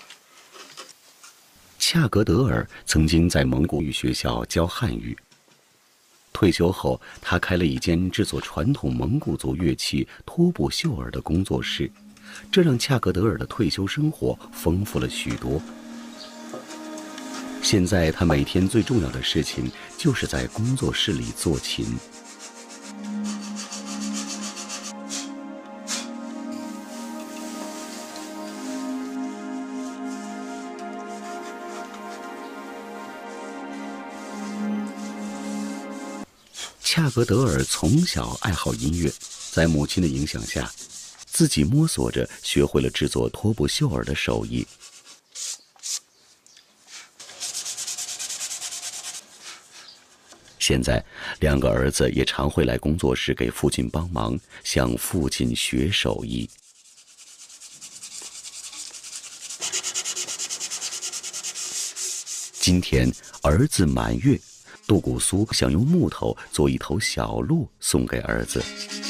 恰格德尔曾经在蒙古语学校教汉语。退休后，他开了一间制作传统蒙古族乐器托布秀尔的工作室，这让恰格德尔的退休生活丰富了许多。现在他每天最重要的事情就是在工作室里做琴。恰格德尔从小爱好音乐，在母亲的影响下，自己摸索着学会了制作托布秀尔的手艺。现在，两个儿子也常会来工作室给父亲帮忙，向父亲学手艺。今天，儿子满月，杜古苏想用木头做一头小鹿送给儿子。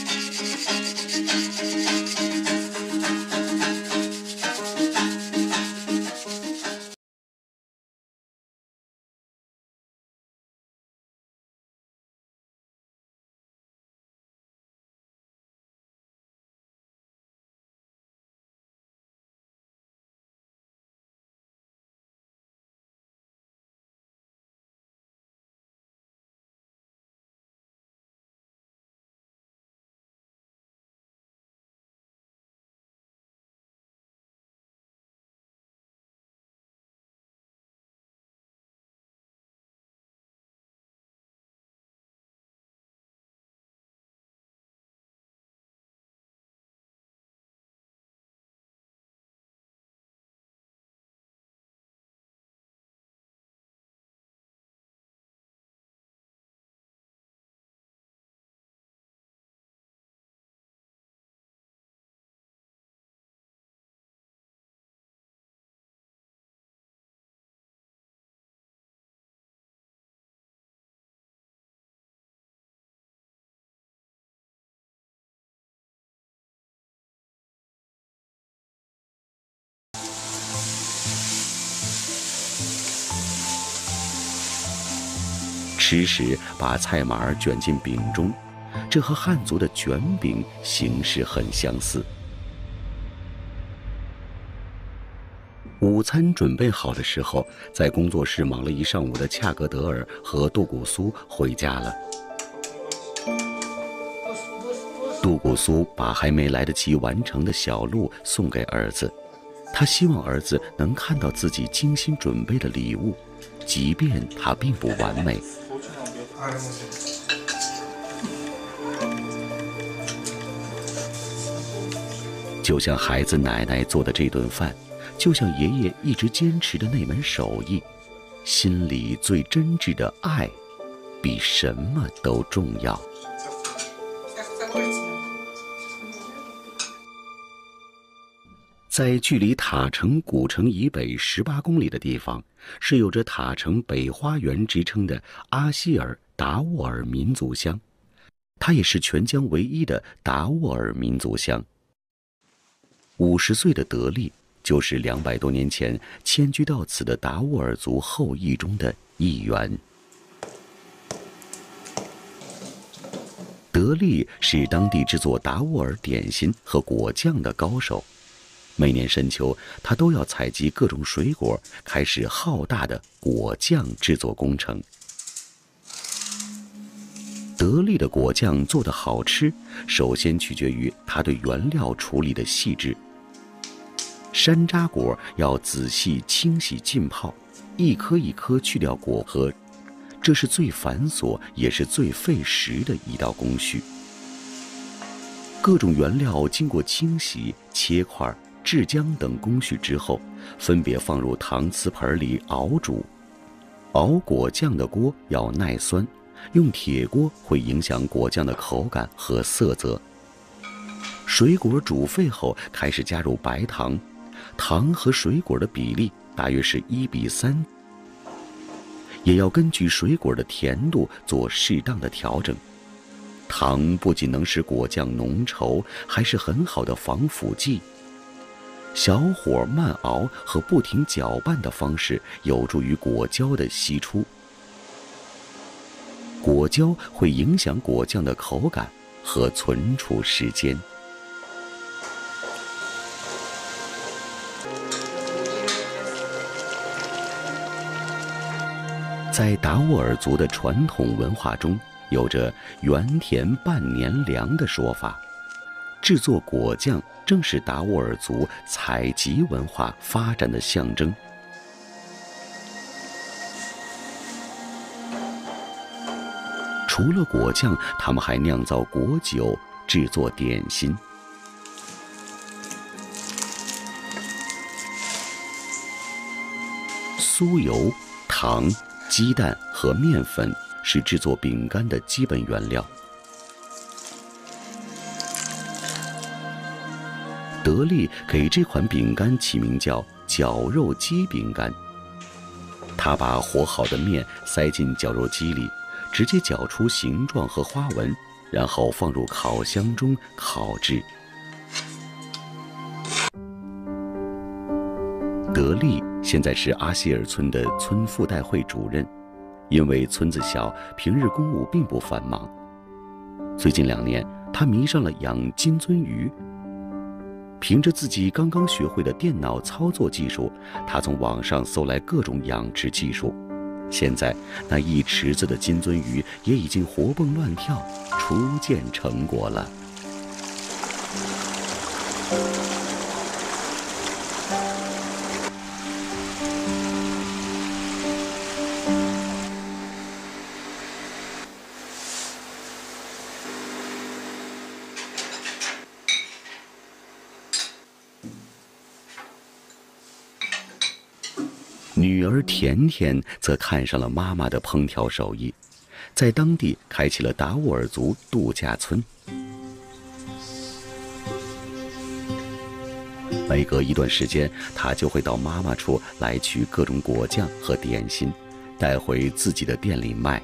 吃时把菜码卷进饼中，这和汉族的卷饼形式很相似。午餐准备好的时候，在工作室忙了一上午的恰格德尔和杜古苏回家了。杜古苏把还没来得及完成的小鹿送给儿子，他希望儿子能看到自己精心准备的礼物，即便它并不完美。就像孩子奶奶做的这顿饭，就像爷爷一直坚持的那门手艺，心里最真挚的爱，比什么都重要。在距离塔城古城以北十八公里的地方，是有着塔城北花园之称的阿希尔达沃尔民族乡，它也是全疆唯一的达沃尔民族乡。五十岁的德利就是两百多年前迁居到此的达沃尔族后裔中的一员。德利是当地制作达沃尔点心和果酱的高手。每年深秋，他都要采集各种水果，开始浩大的果酱制作工程。德利的果酱做得好吃，首先取决于他对原料处理的细致。山楂果要仔细清洗浸泡，一颗一颗去掉果核，这是最繁琐也是最费时的一道工序。各种原料经过清洗、切块、制浆等工序之后，分别放入搪瓷盆里熬煮。熬果酱的锅要耐酸，用铁锅会影响果酱的口感和色泽。水果煮沸后，开始加入白糖， 糖和水果的比例大约是一比三，也要根据水果的甜度做适当的调整。糖不仅能使果酱浓稠，还是很好的防腐剂。小火慢熬和不停搅拌的方式有助于果胶的析出。果胶会影响果酱的口感和存储时间。在达斡尔族的传统文化中，有着园田半年粮的说法。制作果酱正是达斡尔族采集文化发展的象征。除了果酱，他们还酿造果酒，制作点心。酥油、糖、鸡蛋和面粉是制作饼干的基本原料。德利给这款饼干起名叫绞肉机饼干。他把和好的面塞进绞肉机里，直接绞出形状和花纹，然后放入烤箱中烤制。德利现在是阿希尔村的村妇代会主任，因为村子小，平日公务并不繁忙。最近两年，他迷上了养金鳟鱼。凭着自己刚刚学会的电脑操作技术，他从网上搜来各种养殖技术。现在，那一池子的金鳟鱼也已经活蹦乱跳，初见成果了。女儿甜甜则看上了妈妈的烹调手艺，在当地开启了达斡尔族度假村。每隔一段时间，她就会到妈妈处来取各种果酱和点心，带回自己的店里卖。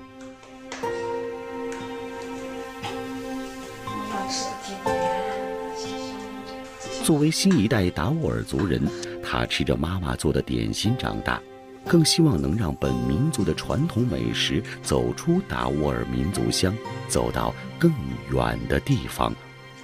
作为新一代达斡尔族人，他吃着妈妈做的点心长大，更希望能让本民族的传统美食走出达斡尔民族乡，走到更远的地方。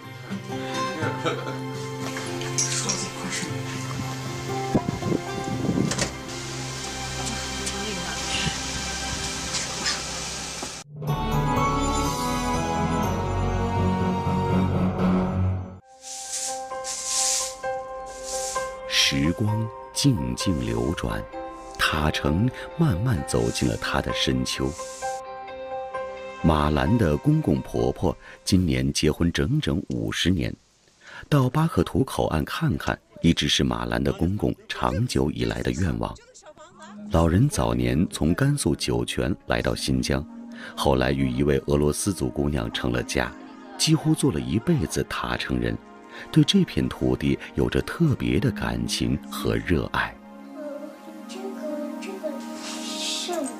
时光静静流转，塔城慢慢走进了她的深秋。马兰的公公婆婆今年结婚整整五十年，到巴克图口岸看看，一直是马兰的公公长久以来的愿望。老人早年从甘肃酒泉来到新疆，后来与一位俄罗斯族姑娘成了家，几乎做了一辈子塔城人。对这片土地有着特别的感情和热爱。 这个这个是我。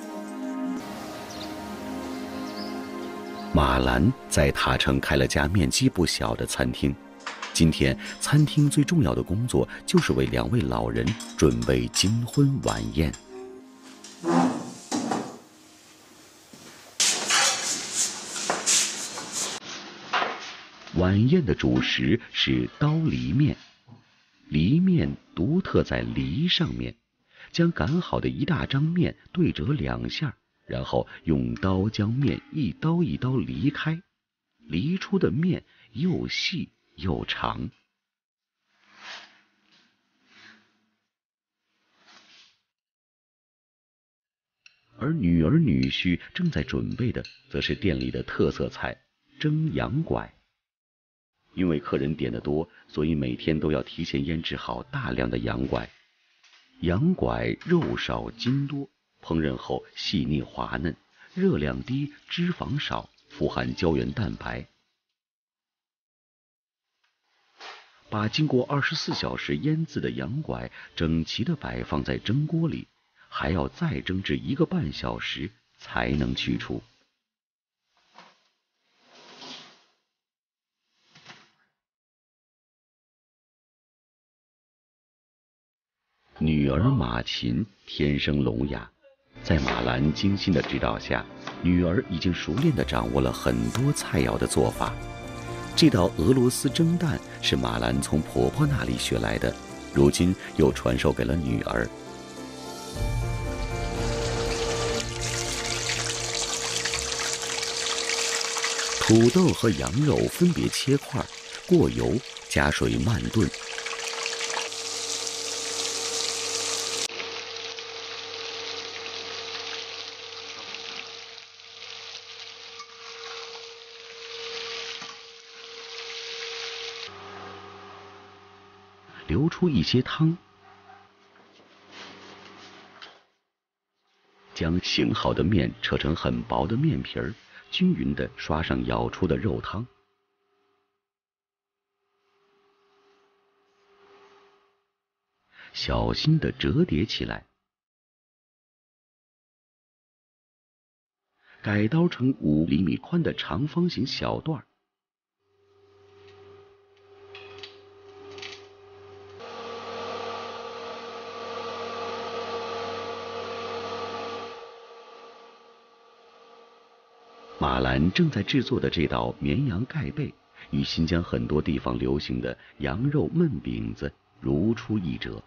马兰在塔城开了家面积不小的餐厅，今天餐厅最重要的工作就是为两位老人准备金婚晚宴。晚宴的主食是刀梨面，梨面独特在梨上面，将擀好的一大张面对折两下，然后用刀将面一刀一刀离开，离出的面又细又长。而女儿女婿正在准备的，则是店里的特色菜蒸羊拐。因为客人点得多，所以每天都要提前腌制好大量的羊拐。羊拐肉少筋多，烹饪后细腻滑嫩，热量低，脂肪少，富含胶原蛋白。 把经过二十四小时腌制的羊拐整齐地摆放在蒸锅里，还要再蒸至一个半小时才能取出。女儿马琴天生聋哑，在马兰精心的指导下，女儿已经熟练地掌握了很多菜肴的做法。这道俄罗斯蒸蛋是马兰从婆婆那里学来的，如今又传授给了女儿。土豆和羊肉分别切块，过油，加水慢炖。流出一些汤，将醒好的面扯成很薄的面皮儿，均匀地刷上舀出的肉汤。小心地折叠起来，改刀成五厘米宽的长方形小段儿。马兰正在制作的这道绵羊盖贝，与新疆很多地方流行的羊肉焖饼子如出一辙。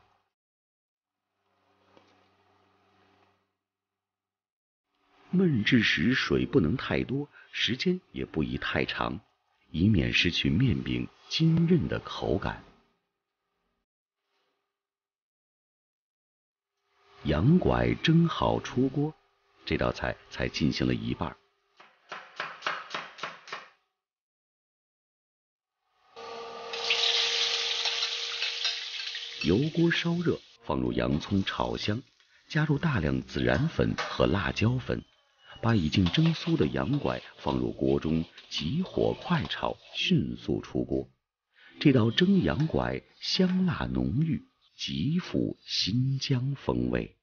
焖制时水不能太多，时间也不宜太长，以免失去面饼筋韧的口感。羊拐蒸好出锅，这道菜才进行了一半。油锅烧热，放入洋葱炒香，加入大量孜然粉和辣椒粉，把已经蒸酥的羊拐放入锅中，急火快炒，迅速出锅。这道蒸羊拐香辣浓郁，极富新疆风味。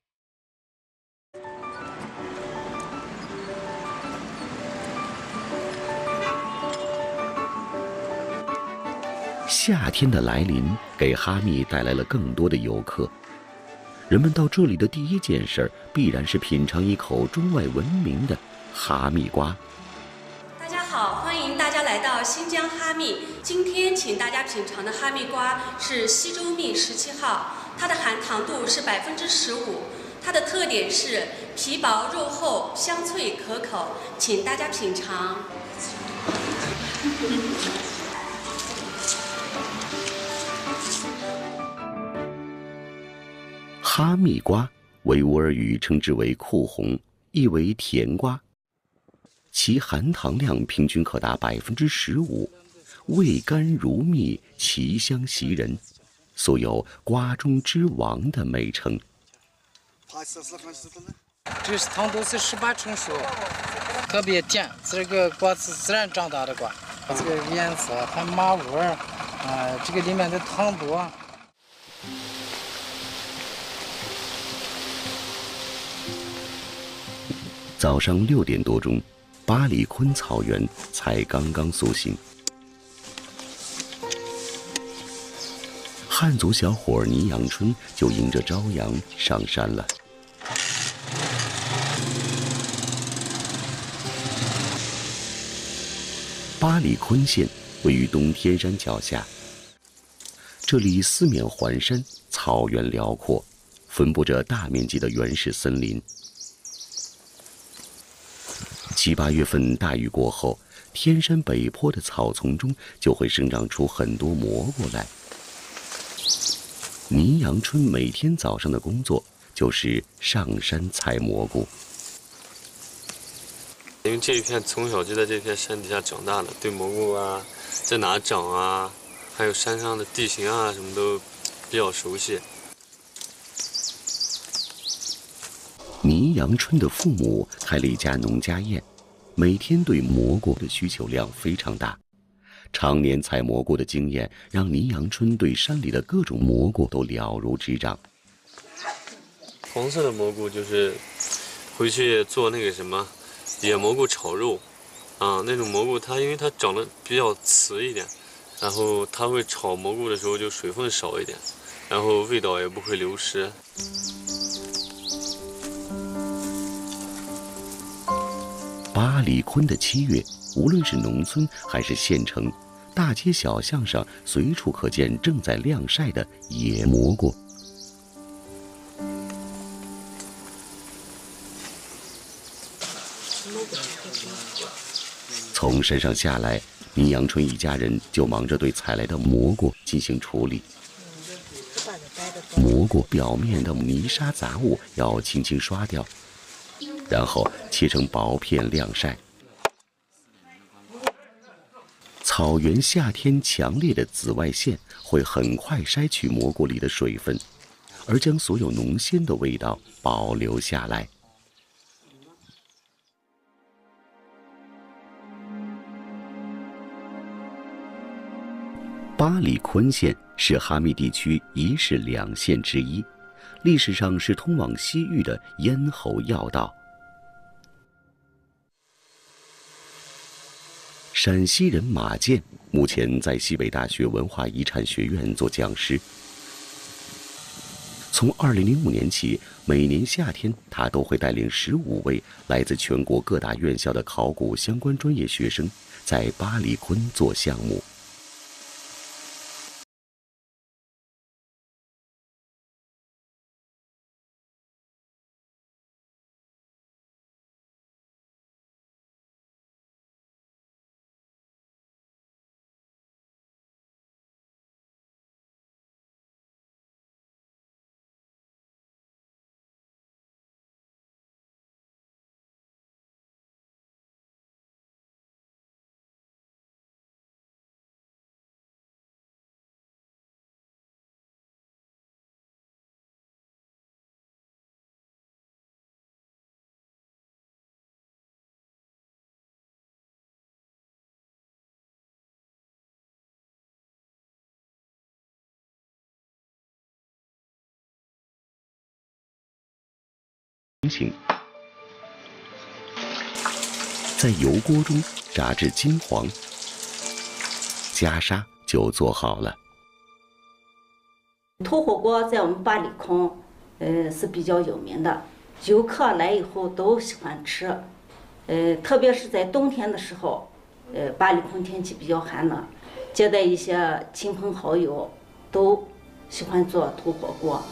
夏天的来临，给哈密带来了更多的游客。人们到这里的第一件事，必然是品尝一口中外闻名的哈密瓜。 大家好，欢迎大家来到新疆哈密。今天请大家品尝的哈密瓜是西周蜜十七号，它的含糖度是百分之十五。它的特点是皮薄肉厚，香脆可口，请大家品尝。 哈密瓜，维吾尔语称之为库红，意为甜瓜，其含糖量平均可达百分之十五，味甘如蜜，奇香袭人，素有“瓜中之王”的美称。 这是糖度是十八成熟，特别甜。这个瓜是自然长大的瓜，这个颜色还麻味儿，啊、呃，这个里面的糖多。 早上六点多钟，巴里坤草原才刚刚苏醒。汉族小伙倪阳春就迎着朝阳上山了。巴里坤县位于东天山脚下，这里四面环山，草原辽阔，分布着大面积的原始森林。七八月份大雨过后，天山北坡的草丛中就会生长出很多蘑菇来。倪阳春每天早上的工作就是上山采蘑菇。 因为这一片从小就在这片山底下长大的，对蘑菇啊，在哪长啊，还有山上的地形啊，什么都比较熟悉。 倪阳春的父母开了一家农家宴，每天对蘑菇的需求量非常大。 常年采蘑菇的经验，让倪阳春对山里的各种蘑菇都了如指掌。 黄色的蘑菇就是回去做那个什么野蘑菇炒肉，啊，那种蘑菇它因为它长得比较瓷一点，然后它会炒蘑菇的时候就水分少一点，然后味道也不会流失。 八里坤的七月，无论是农村还是县城，大街小巷上随处可见正在晾晒的野蘑菇。从山上下来，倪阳春一家人就忙着对采来的蘑菇进行处理。蘑菇表面的泥沙杂物要轻轻刷掉，然后切成薄片晾晒。草原夏天强烈的紫外线会很快筛去蘑菇里的水分，而将所有浓鲜的味道保留下来。八里坤县是哈密地区一市两县之一，历史上是通往西域的咽喉要道。陕西人马建目前在西北大学文化遗产学院做讲师。从二零零五年起，每年夏天他都会带领十五位来自全国各大院校的考古相关专业学生，在八里坤做项目。在油锅中炸至金黄，夹沙就做好了。 土火锅在我们八里坤，呃是比较有名的，游客来以后都喜欢吃，呃特别是在冬天的时候，呃八里坤天气比较寒冷，接待一些亲朋好友都喜欢做土火锅。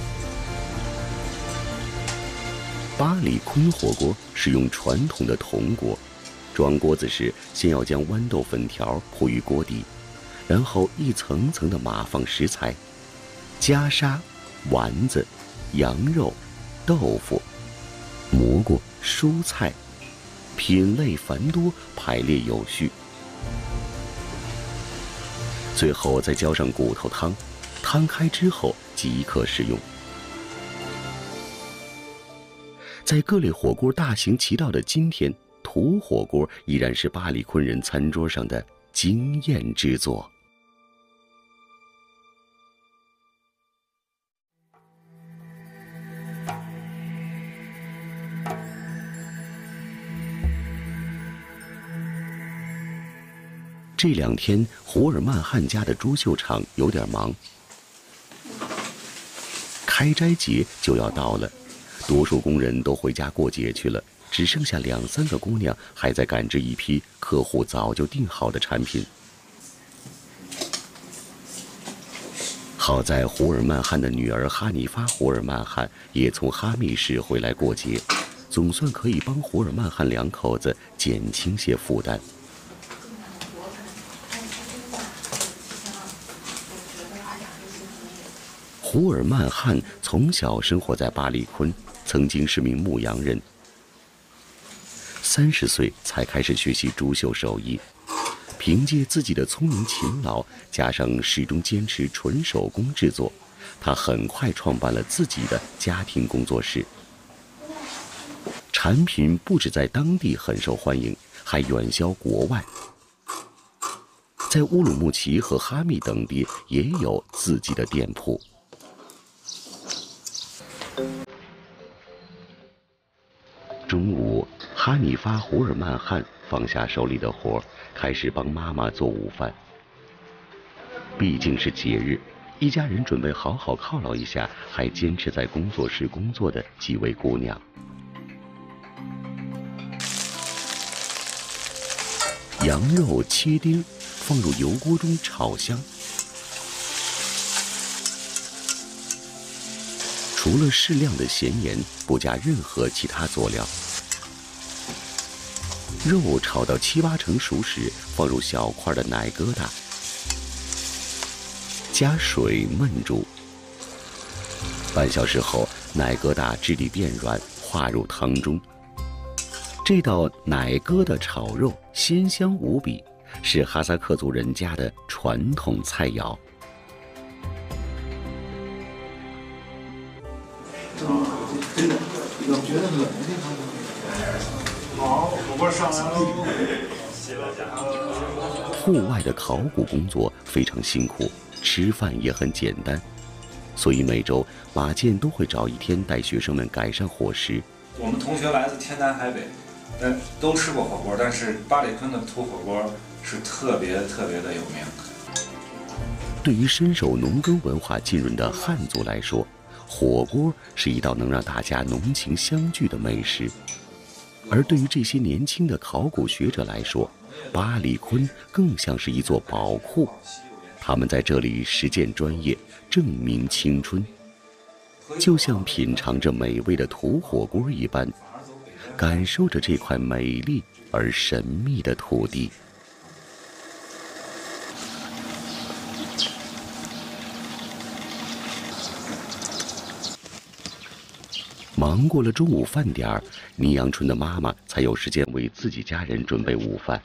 八里坤火锅是用传统的铜锅，装锅子时先要将豌豆粉条铺于锅底，然后一层层的码放食材，夹沙、丸子、羊肉、豆腐、蘑菇、蔬菜，品类繁多，排列有序。最后再浇上骨头汤，汤开之后即可食用。在各类火锅大行其道的今天，土火锅依然是八里坤人餐桌上的惊艳之作。这两天，胡尔曼汉家的珠绣厂有点忙，开斋节就要到了。多数工人都回家过节去了，只剩下两三个姑娘还在赶制一批客户早就订好的产品。好在胡尔曼汗的女儿哈尼发·胡尔曼汗也从哈密市回来过节，总算可以帮胡尔曼汗两口子减轻些负担。胡尔曼汗从小生活在八里坤，曾经是名牧羊人。三十岁才开始学习珠绣手艺，凭借自己的聪明勤劳，加上始终坚持纯手工制作，他很快创办了自己的家庭工作室。产品不止在当地很受欢迎，还远销国外。 在乌鲁木齐和哈密等地也有自己的店铺。中午，哈尼发·胡尔曼汗放下手里的活，开始帮妈妈做午饭。毕竟是节日，一家人准备好好犒劳一下还坚持在工作室工作的几位姑娘。羊肉切丁，放入油锅中炒香。除了适量的咸盐，不加任何其他佐料。肉炒到七八成熟时，放入小块的奶疙瘩，加水焖煮。半小时后，奶疙瘩质地变软，化入汤中。这道奶疙瘩炒肉鲜香无比，是哈萨克族人家的传统菜肴。 真的，我觉得冷的地方。好，火锅上来喽。 户外的考古工作非常辛苦，吃饭也很简单，所以每周马建都会找一天带学生们改善伙食。 我们同学来自天南海北，但都吃过火锅，但是八里坤的土火锅是特别特别的有名。 对于深受农耕文化浸润的汉族来说，火锅是一道能让大家浓情相聚的美食，而对于这些年轻的考古学者来说，八里坤更像是一座宝库。他们在这里实践专业，证明青春，就像品尝着美味的土火锅一般，感受着这块美丽而神秘的土地。忙过了中午饭点儿，倪阳春的妈妈才有时间为自己家人准备午饭。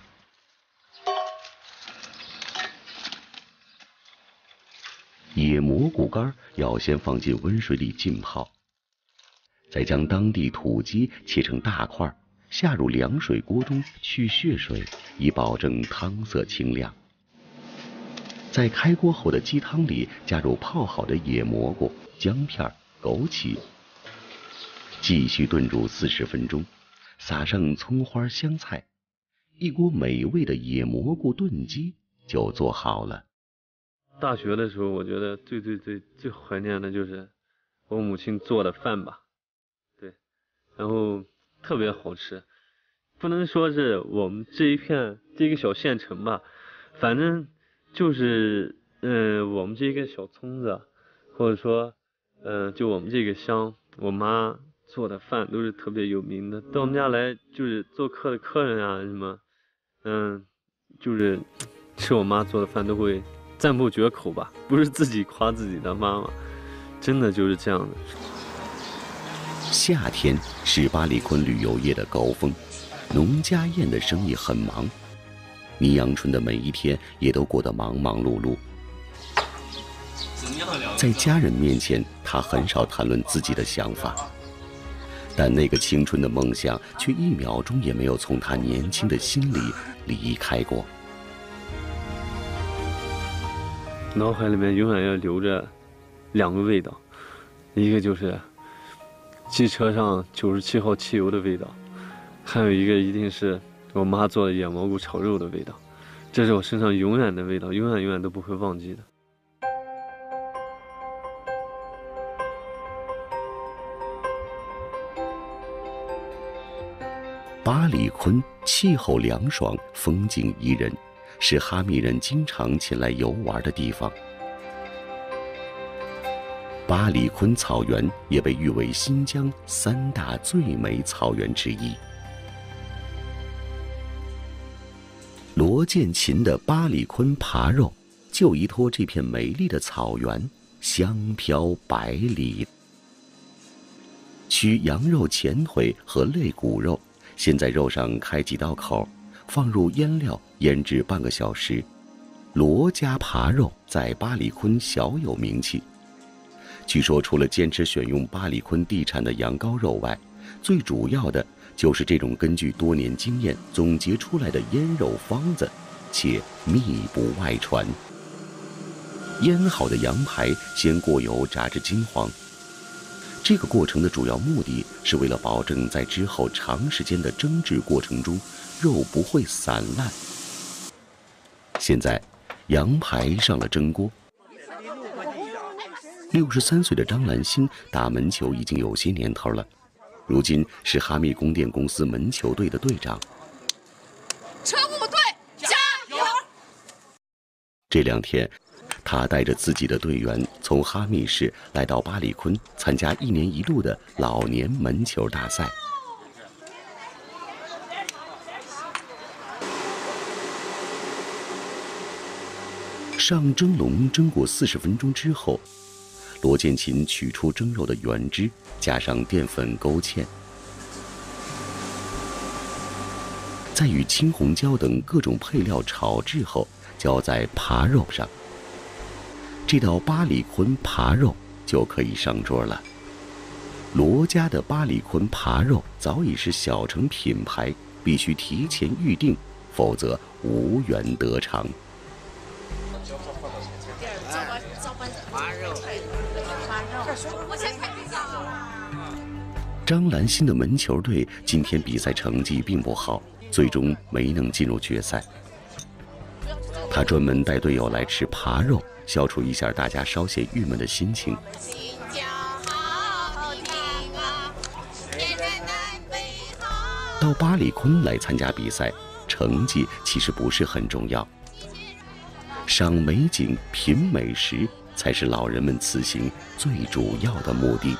野蘑菇干要先放进温水里浸泡，再将当地土鸡切成大块，下入凉水锅中去血水，以保证汤色清亮。在开锅后的鸡汤里加入泡好的野蘑菇、姜片、枸杞。继续炖煮四十分钟，撒上葱花、香菜，一锅美味的野蘑菇炖鸡就做好了。 大学的时候，我觉得最最最最怀念的就是我母亲做的饭吧，对，然后特别好吃，不能说是我们这一片这个小县城吧，反正就是嗯、呃，我们这个小村子，或者说嗯、呃，就我们这个乡，我妈做的饭都是特别有名的，到我们家来就是做客的客人啊什么，嗯，就是吃我妈做的饭都会赞不绝口吧，不是自己夸自己的妈妈，真的就是这样的。 夏天是八里坤旅游业的高峰，农家宴的生意很忙，倪阳春的每一天也都过得忙忙碌碌。在家人面前，他很少谈论自己的想法。但那个青春的梦想却一秒钟也没有从他年轻的心里离开过。 脑海里面永远要留着两个味道，一个就是机车上九十七号汽油的味道，还有一个一定是我妈做的野蘑菇炒肉的味道，这是我身上永远的味道，永远永远都不会忘记的。 八里坤气候凉爽，风景宜人，是哈密人经常前来游玩的地方。八里坤草原也被誉为新疆三大最美草原之一。罗建琴的八里坤扒肉，就依托这片美丽的草原，香飘百里。取羊肉前腿和肋骨肉，先在肉上开几道口，放入腌料腌制半个小时。罗家扒肉在八里坤小有名气。据说除了坚持选用八里坤地产的羊羔肉外，最主要的就是这种根据多年经验总结出来的腌肉方子， 且密不外传。腌好的羊排先过油炸至金黄，这个过程的主要目的是为了保证在之后长时间的蒸制过程中，肉不会散烂。现在，羊排上了蒸锅。六十三岁的张兰心打门球已经有些年头了，如今是哈密供电公司门球队的队长。 车务队加油！ 这两天，他带着自己的队员从哈密市来到巴里坤参加一年一度的老年门球大赛。上蒸笼蒸过四十分钟之后，罗建琴取出蒸肉的原汁，加上淀粉勾芡，再与青红椒等各种配料炒制后，浇在扒肉上。这道巴里坤扒肉就可以上桌了。罗家的巴里坤扒肉早已是小城品牌，必须提前预定，否则无缘得偿。张兰心的门球队今天比赛成绩并不好，最终没能进入决赛。他专门带队友来吃扒肉，消除一下大家稍显郁闷的心情。到巴里坤来参加比赛，成绩其实不是很重要，赏美景、品美食才是老人们此行最主要的目的。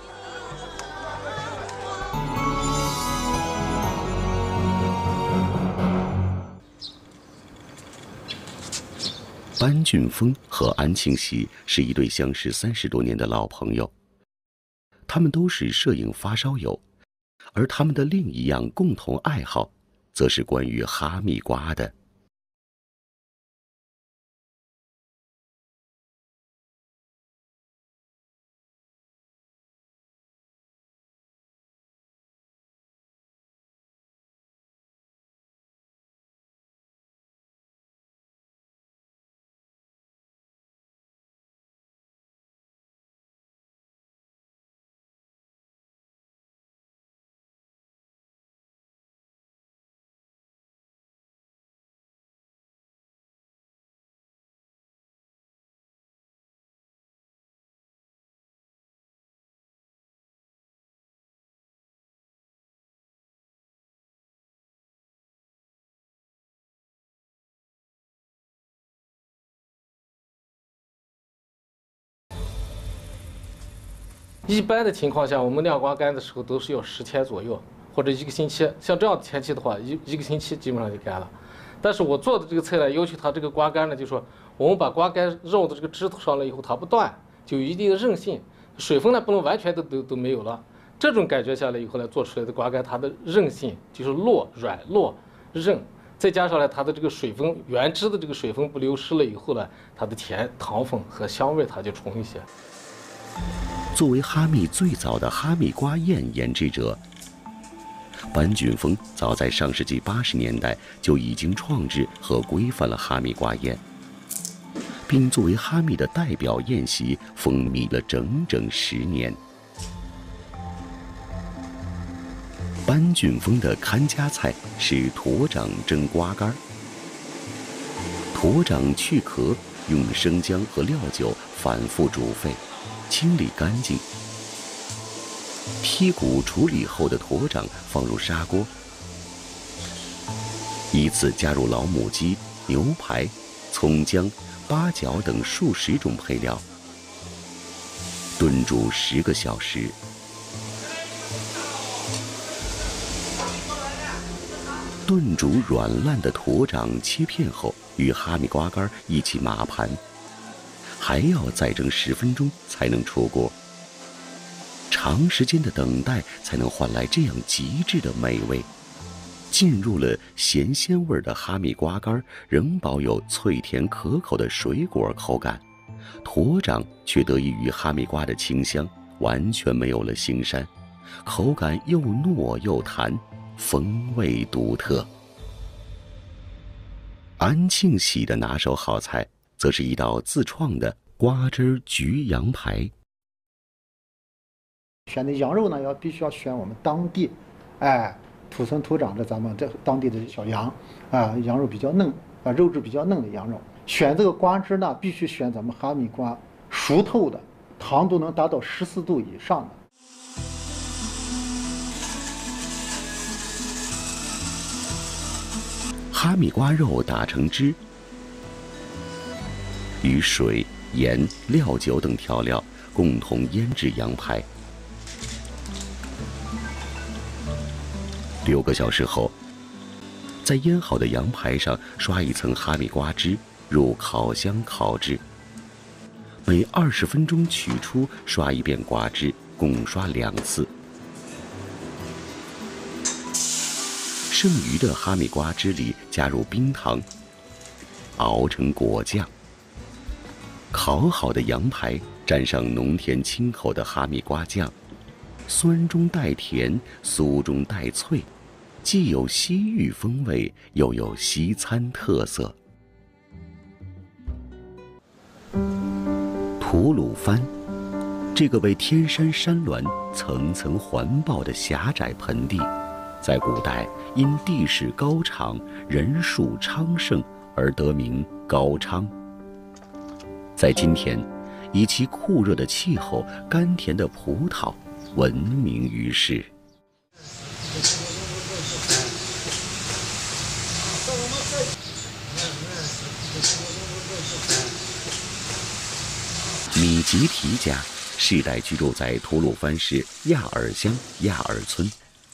班俊峰和安庆喜是一对相识三十多年的老朋友，他们都是摄影发烧友，而他们的另一样共同爱好，则是关于哈密瓜的。 一般的情况下，我们晾瓜干的时候都是要十天左右，或者一个星期。像这样的天气的话，一一个星期基本上就干了。但是我做的这个菜呢，要求它这个瓜干呢，就说我们把瓜干绕到这个枝头上了以后，它不断，就有一定的韧性，水分呢不能完全都都都没有了。这种感觉下来以后呢，做出来的瓜干它的韧性就是糯、软、糯、韧，再加上呢它的这个水分原汁的这个水分不流失了以后呢，它的甜、糖分和香味它就重一些。 作为哈密最早的哈密瓜宴研制者，班俊峰早在上世纪八十年代就已经创制和规范了哈密瓜宴，并作为哈密的代表宴席风靡了整整十年。班俊峰的看家菜是驼掌蒸瓜干。驼掌去壳，用生姜和料酒反复煮沸，清理干净。剔骨处理后的驼掌放入砂锅，依次加入老母鸡、牛排、葱姜、八角等数十种配料，炖煮十个小时。炖煮软烂的驼掌切片后，与哈密瓜干一起码盘，还要再蒸十分钟才能出锅。长时间的等待才能换来这样极致的美味。进入了咸鲜味的哈密瓜干仍保有脆甜可口的水果口感，驼掌却得益于哈密瓜的清香，完全没有了腥膻，口感又糯又弹，风味独特。 安庆喜的拿手好菜，则是一道自创的瓜汁焗羊排。 选的羊肉呢，要必须要选我们当地，哎，土生土长的咱们这当地的小羊，啊，羊肉比较嫩，啊，肉质比较嫩的羊肉。选这个瓜汁呢，必须选咱们哈密瓜熟透的，糖度能达到十四度以上的。 哈密瓜肉打成汁，与水、盐、料酒等调料共同腌制羊排。六个小时后，在腌好的羊排上刷一层哈密瓜汁，入烤箱烤制。每二十分钟取出，刷一遍瓜汁，共刷两次。剩余的哈密瓜汁里加入冰糖，熬成果酱。烤好的羊排蘸上浓甜清口的哈密瓜酱，酸中带甜，酥中带脆，既有西域风味，又有西餐特色。吐鲁番，这个为天山山峦层层环抱的狭窄盆地，在古代因地势高长、人数昌盛而得名高昌。在今天，以其酷热的气候、甘甜的葡萄闻名于世。米吉提家世代居住在吐鲁番市亚尔乡亚尔村。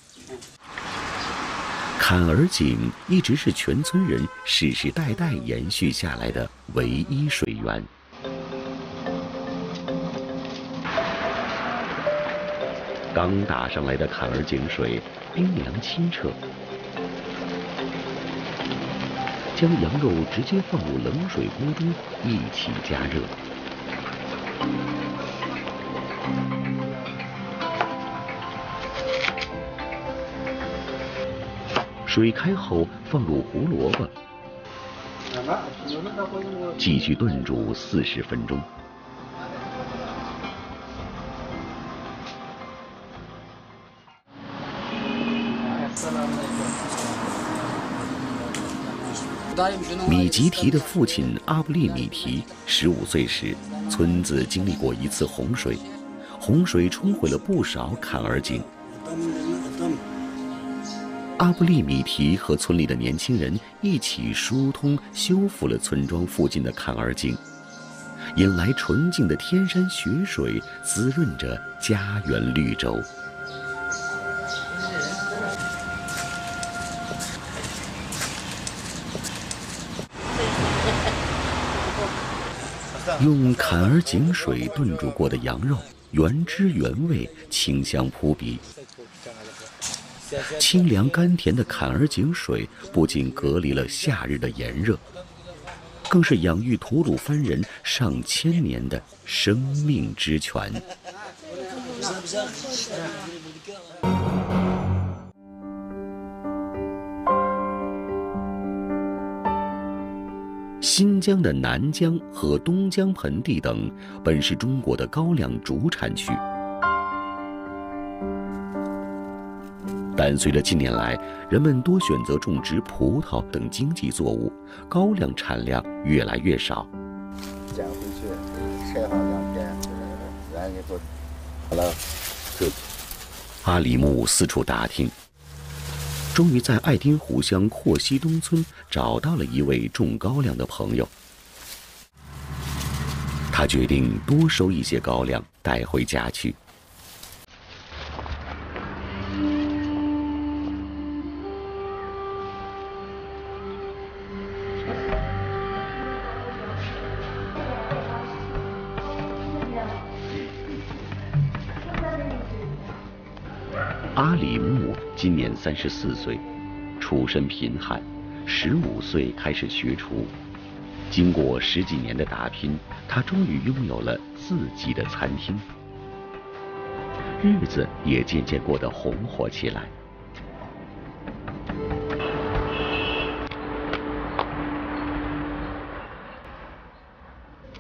坎儿井一直是全村人世世代代延续下来的唯一水源。刚打上来的坎儿井水冰凉清澈，将羊肉直接放入冷水锅中一起加热。水开后放入胡萝卜，继续炖煮四十分钟。米吉提的父亲阿布利米提十五岁时，村子经历过一次洪水，洪水冲毁了不少坎儿井。阿布利米提和村里的年轻人一起疏通修复了村庄附近的坎儿井，引来纯净的天山雪水，滋润着家园绿洲。用坎儿井水炖煮过的羊肉，原汁原味，清香扑鼻。清凉甘甜的坎儿井水不仅隔离了夏日的炎热，更是养育吐鲁番人上千年的生命之泉。新疆的南疆和东疆盆地等本是中国的高粱主产区，但随着近年来人们多选择种植葡萄等经济作物，高粱产量越来越少。 捡回去晒上两天，完以后好了就。 阿里木四处打听，终于在爱丁湖乡阔西东村找到了一位种高粱的朋友。他决定多收一些高粱带回家去。阿里木今年三十四岁，出身贫寒，十五岁开始学厨。经过十几年的打拼，他终于拥有了自己的餐厅，日子也渐渐过得红火起来。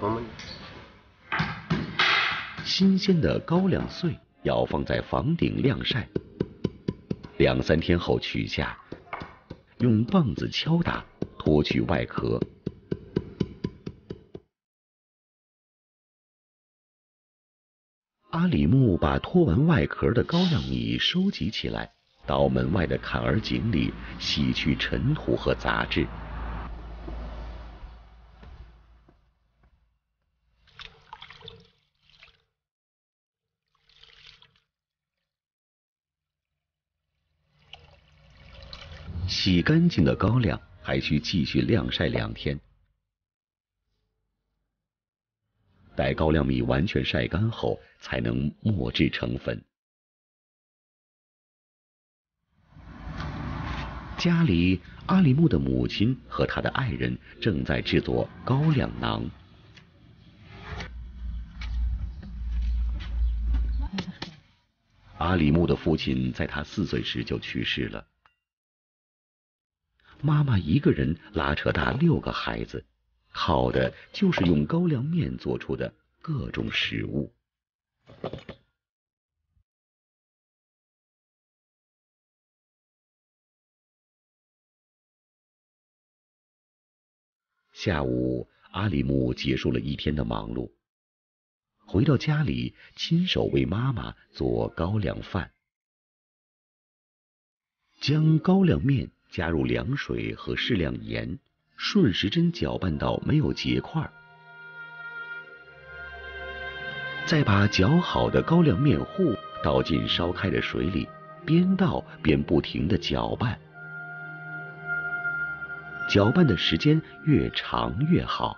新鲜的高粱穗要放在房顶晾晒，两三天后取下，用棒子敲打，脱去外壳。阿里木把脱完外壳的高粱米收集起来，到门外的坎儿井里洗去尘土和杂质。洗干净的高粱还需继续晾晒两天。待高粱米完全晒干后，才能磨制成粉。家里，阿里木的母亲和他的爱人正在制作高粱馕。阿里木的父亲在他四岁时就去世了，妈妈一个人拉扯大六个孩子，靠的就是用高粱面做出的各种食物。下午，阿里木结束了一天的忙碌，回到家里，亲手为妈妈做高粱饭，将高粱面加入凉水和适量盐，顺时针搅拌到没有结块，再把搅好的高粱面糊倒进烧开的水里，边倒边不停地搅拌，搅拌的时间越长越好。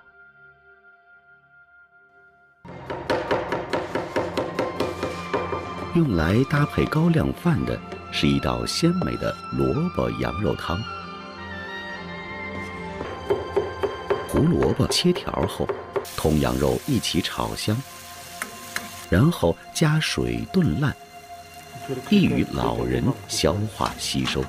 用来搭配高粱饭的是一道鲜美的萝卜羊肉汤。胡萝卜切条后，同羊肉一起炒香，然后加水炖烂，易于老人消化吸收。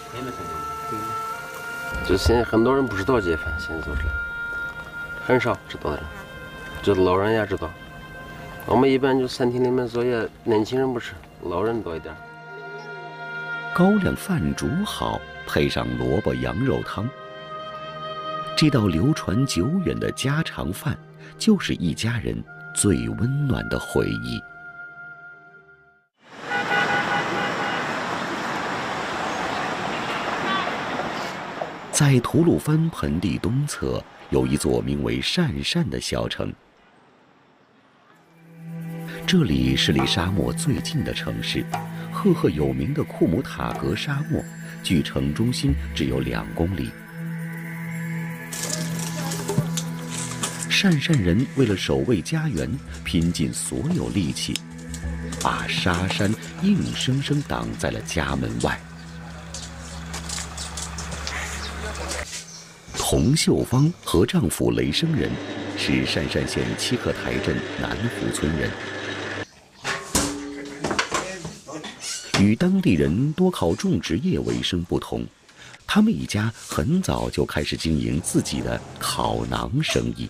就现在很多人不知道这些饭，现在做出来很少知道的人，就老人也知道。我们一般就餐厅里面做也，年轻人不吃，老人多一点。 高粱饭煮好，配上萝卜羊肉汤，这道流传久远的家常饭，就是一家人最温暖的回忆。在吐鲁番盆地东侧，有一座名为鄯善的小城。这里是离沙漠最近的城市，赫赫有名的库姆塔格沙漠距城中心只有两公里。鄯善人为了守卫家园，拼尽所有力气，把沙山硬生生挡在了家门外。童秀芳和丈夫雷生人是鄯善县七克台镇南湖村人。与当地人多靠种植业为生不同，他们一家很早就开始经营自己的烤馕生意。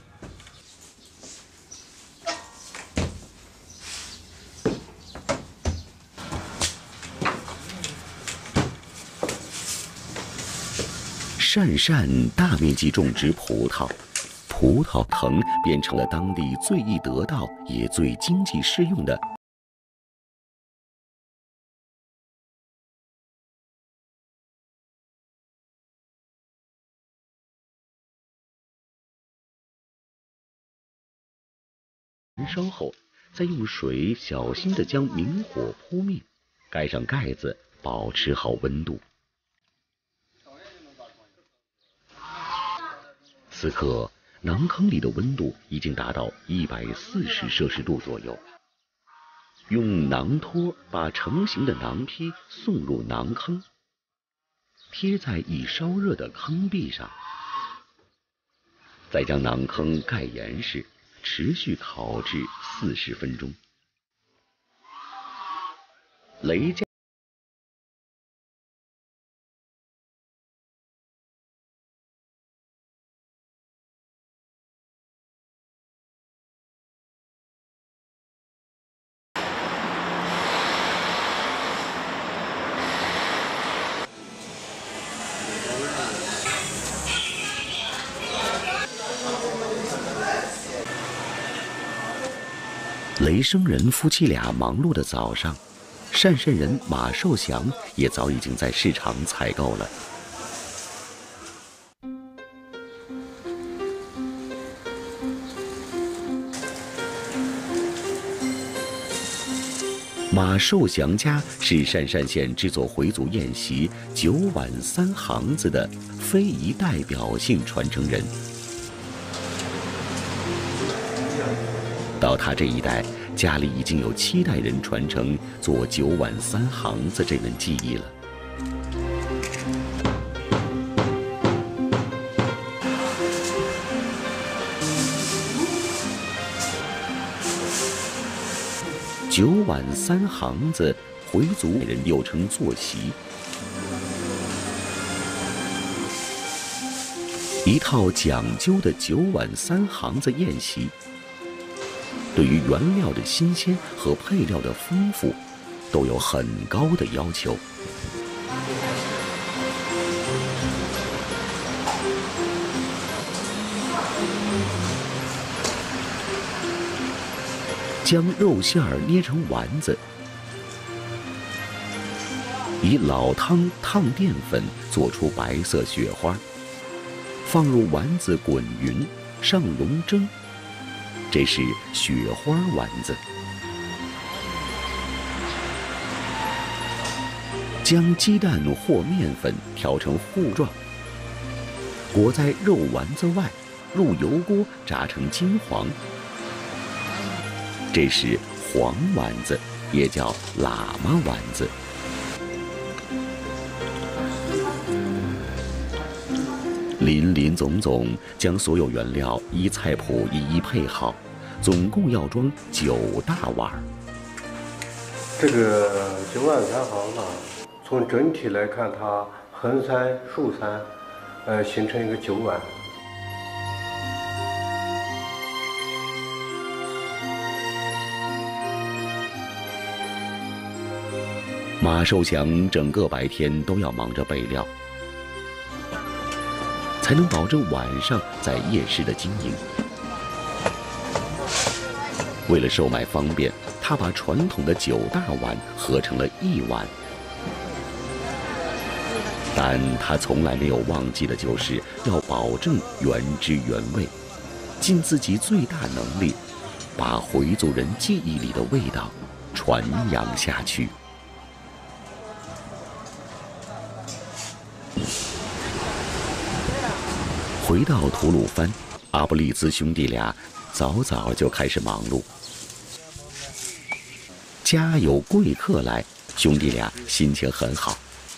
鄯善大面积种植葡萄，葡萄藤变成了当地最易得到也最经济适用的燃烧后，再用水小心地将明火扑灭，盖上盖子，保持好温度。此刻，馕坑里的温度已经达到一百四十摄氏度左右。用馕托把成型的馕坯送入馕坑，贴在已烧热的坑壁上，再将馕坑盖严实，持续烤制四十分钟。雷家雷生人夫妻俩忙碌的早上，单善人马寿祥也早已经在市场采购了。马寿祥家是鄯善县制作回族宴席九碗三行子的非遗代表性传承人。到他这一代，家里已经有七代人传承做九碗三行子这门技艺了。九碗三行子，回族人又称坐席，一套讲究的九碗三行子宴席，对于原料的新鲜和配料的丰富，都有很高的要求。将肉馅儿捏成丸子，以老汤烫淀粉做出白色雪花，放入丸子滚匀，上笼蒸，这是雪花丸子。将鸡蛋或面粉调成糊状，裹在肉丸子外，入油锅炸成金黄。这是黄丸子，也叫喇嘛丸子。林林总总，将所有原料依菜谱一一配好，总共要装九大碗。 这个九碗三行呢，从整体来看，它横三竖三，呃，形成一个九碗。 马寿祥整个白天都要忙着备料，才能保证晚上在夜市的经营。为了售卖方便，他把传统的九大碗合成了一碗。但他从来没有忘记的就是要保证原汁原味，尽自己最大能力，把回族人记忆里的味道传扬下去。回到吐鲁番，阿布利兹兄弟俩早早就开始忙碌。家有贵客来，兄弟俩心情很好。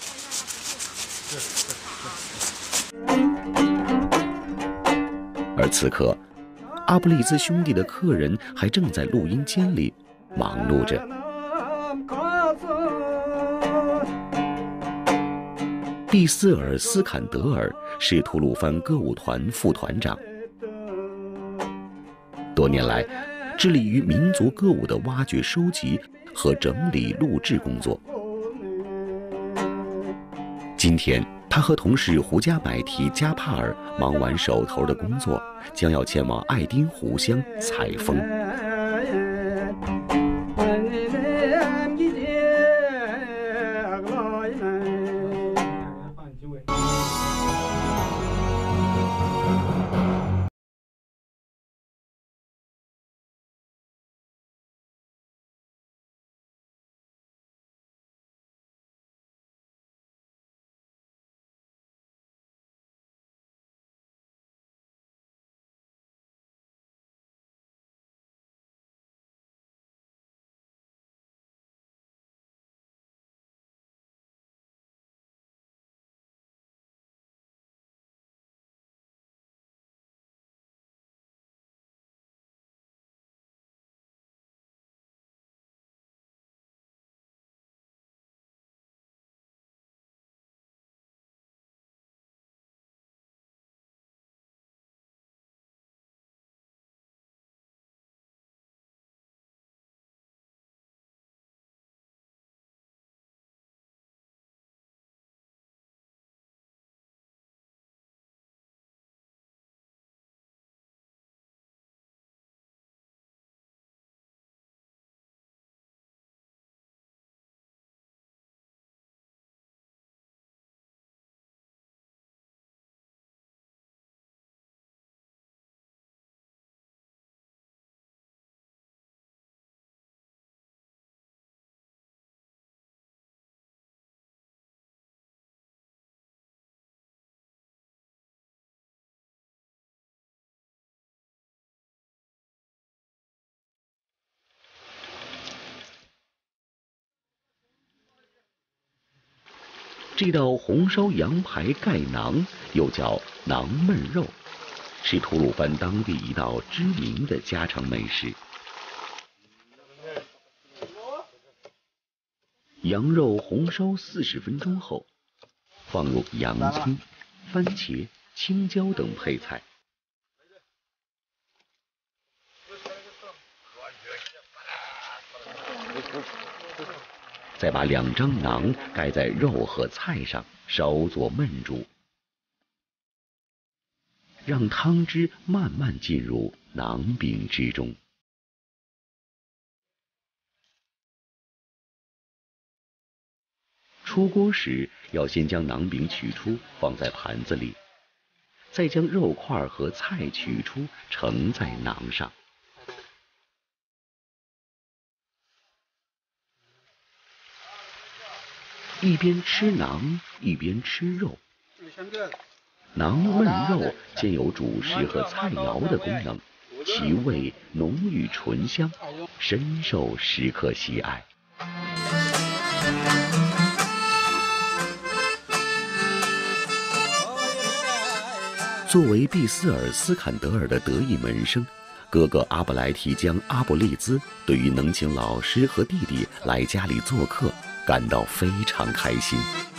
而此刻，阿布利兹兄弟的客人还正在录音间里忙碌着。毕斯尔斯坎德尔是吐鲁番歌舞团副团长，多年来致力于民族歌舞的挖掘、收集和整理录制工作。今天，他和同事胡加买提加帕尔忙完手头的工作，将要前往爱丁湖乡采风。 这道红烧羊排盖馕又叫馕焖肉，是吐鲁番当地一道知名的家常美食。羊肉红烧四十分钟后，放入洋葱、番茄、青椒等配菜。再把两张馕盖在肉和菜上，稍作焖煮，让汤汁慢慢进入馕饼之中。出锅时，要先将馕饼取出，放在盘子里，再将肉块和菜取出，盛在馕上。一边吃馕，一边吃肉。馕焖肉兼有主食和菜肴的功能，其味浓郁醇香，深受食客喜爱。作为毕斯尔斯坎德尔的得意门生，哥哥阿布莱提江阿布利兹对于能请老师和弟弟来家里做客感到非常开心。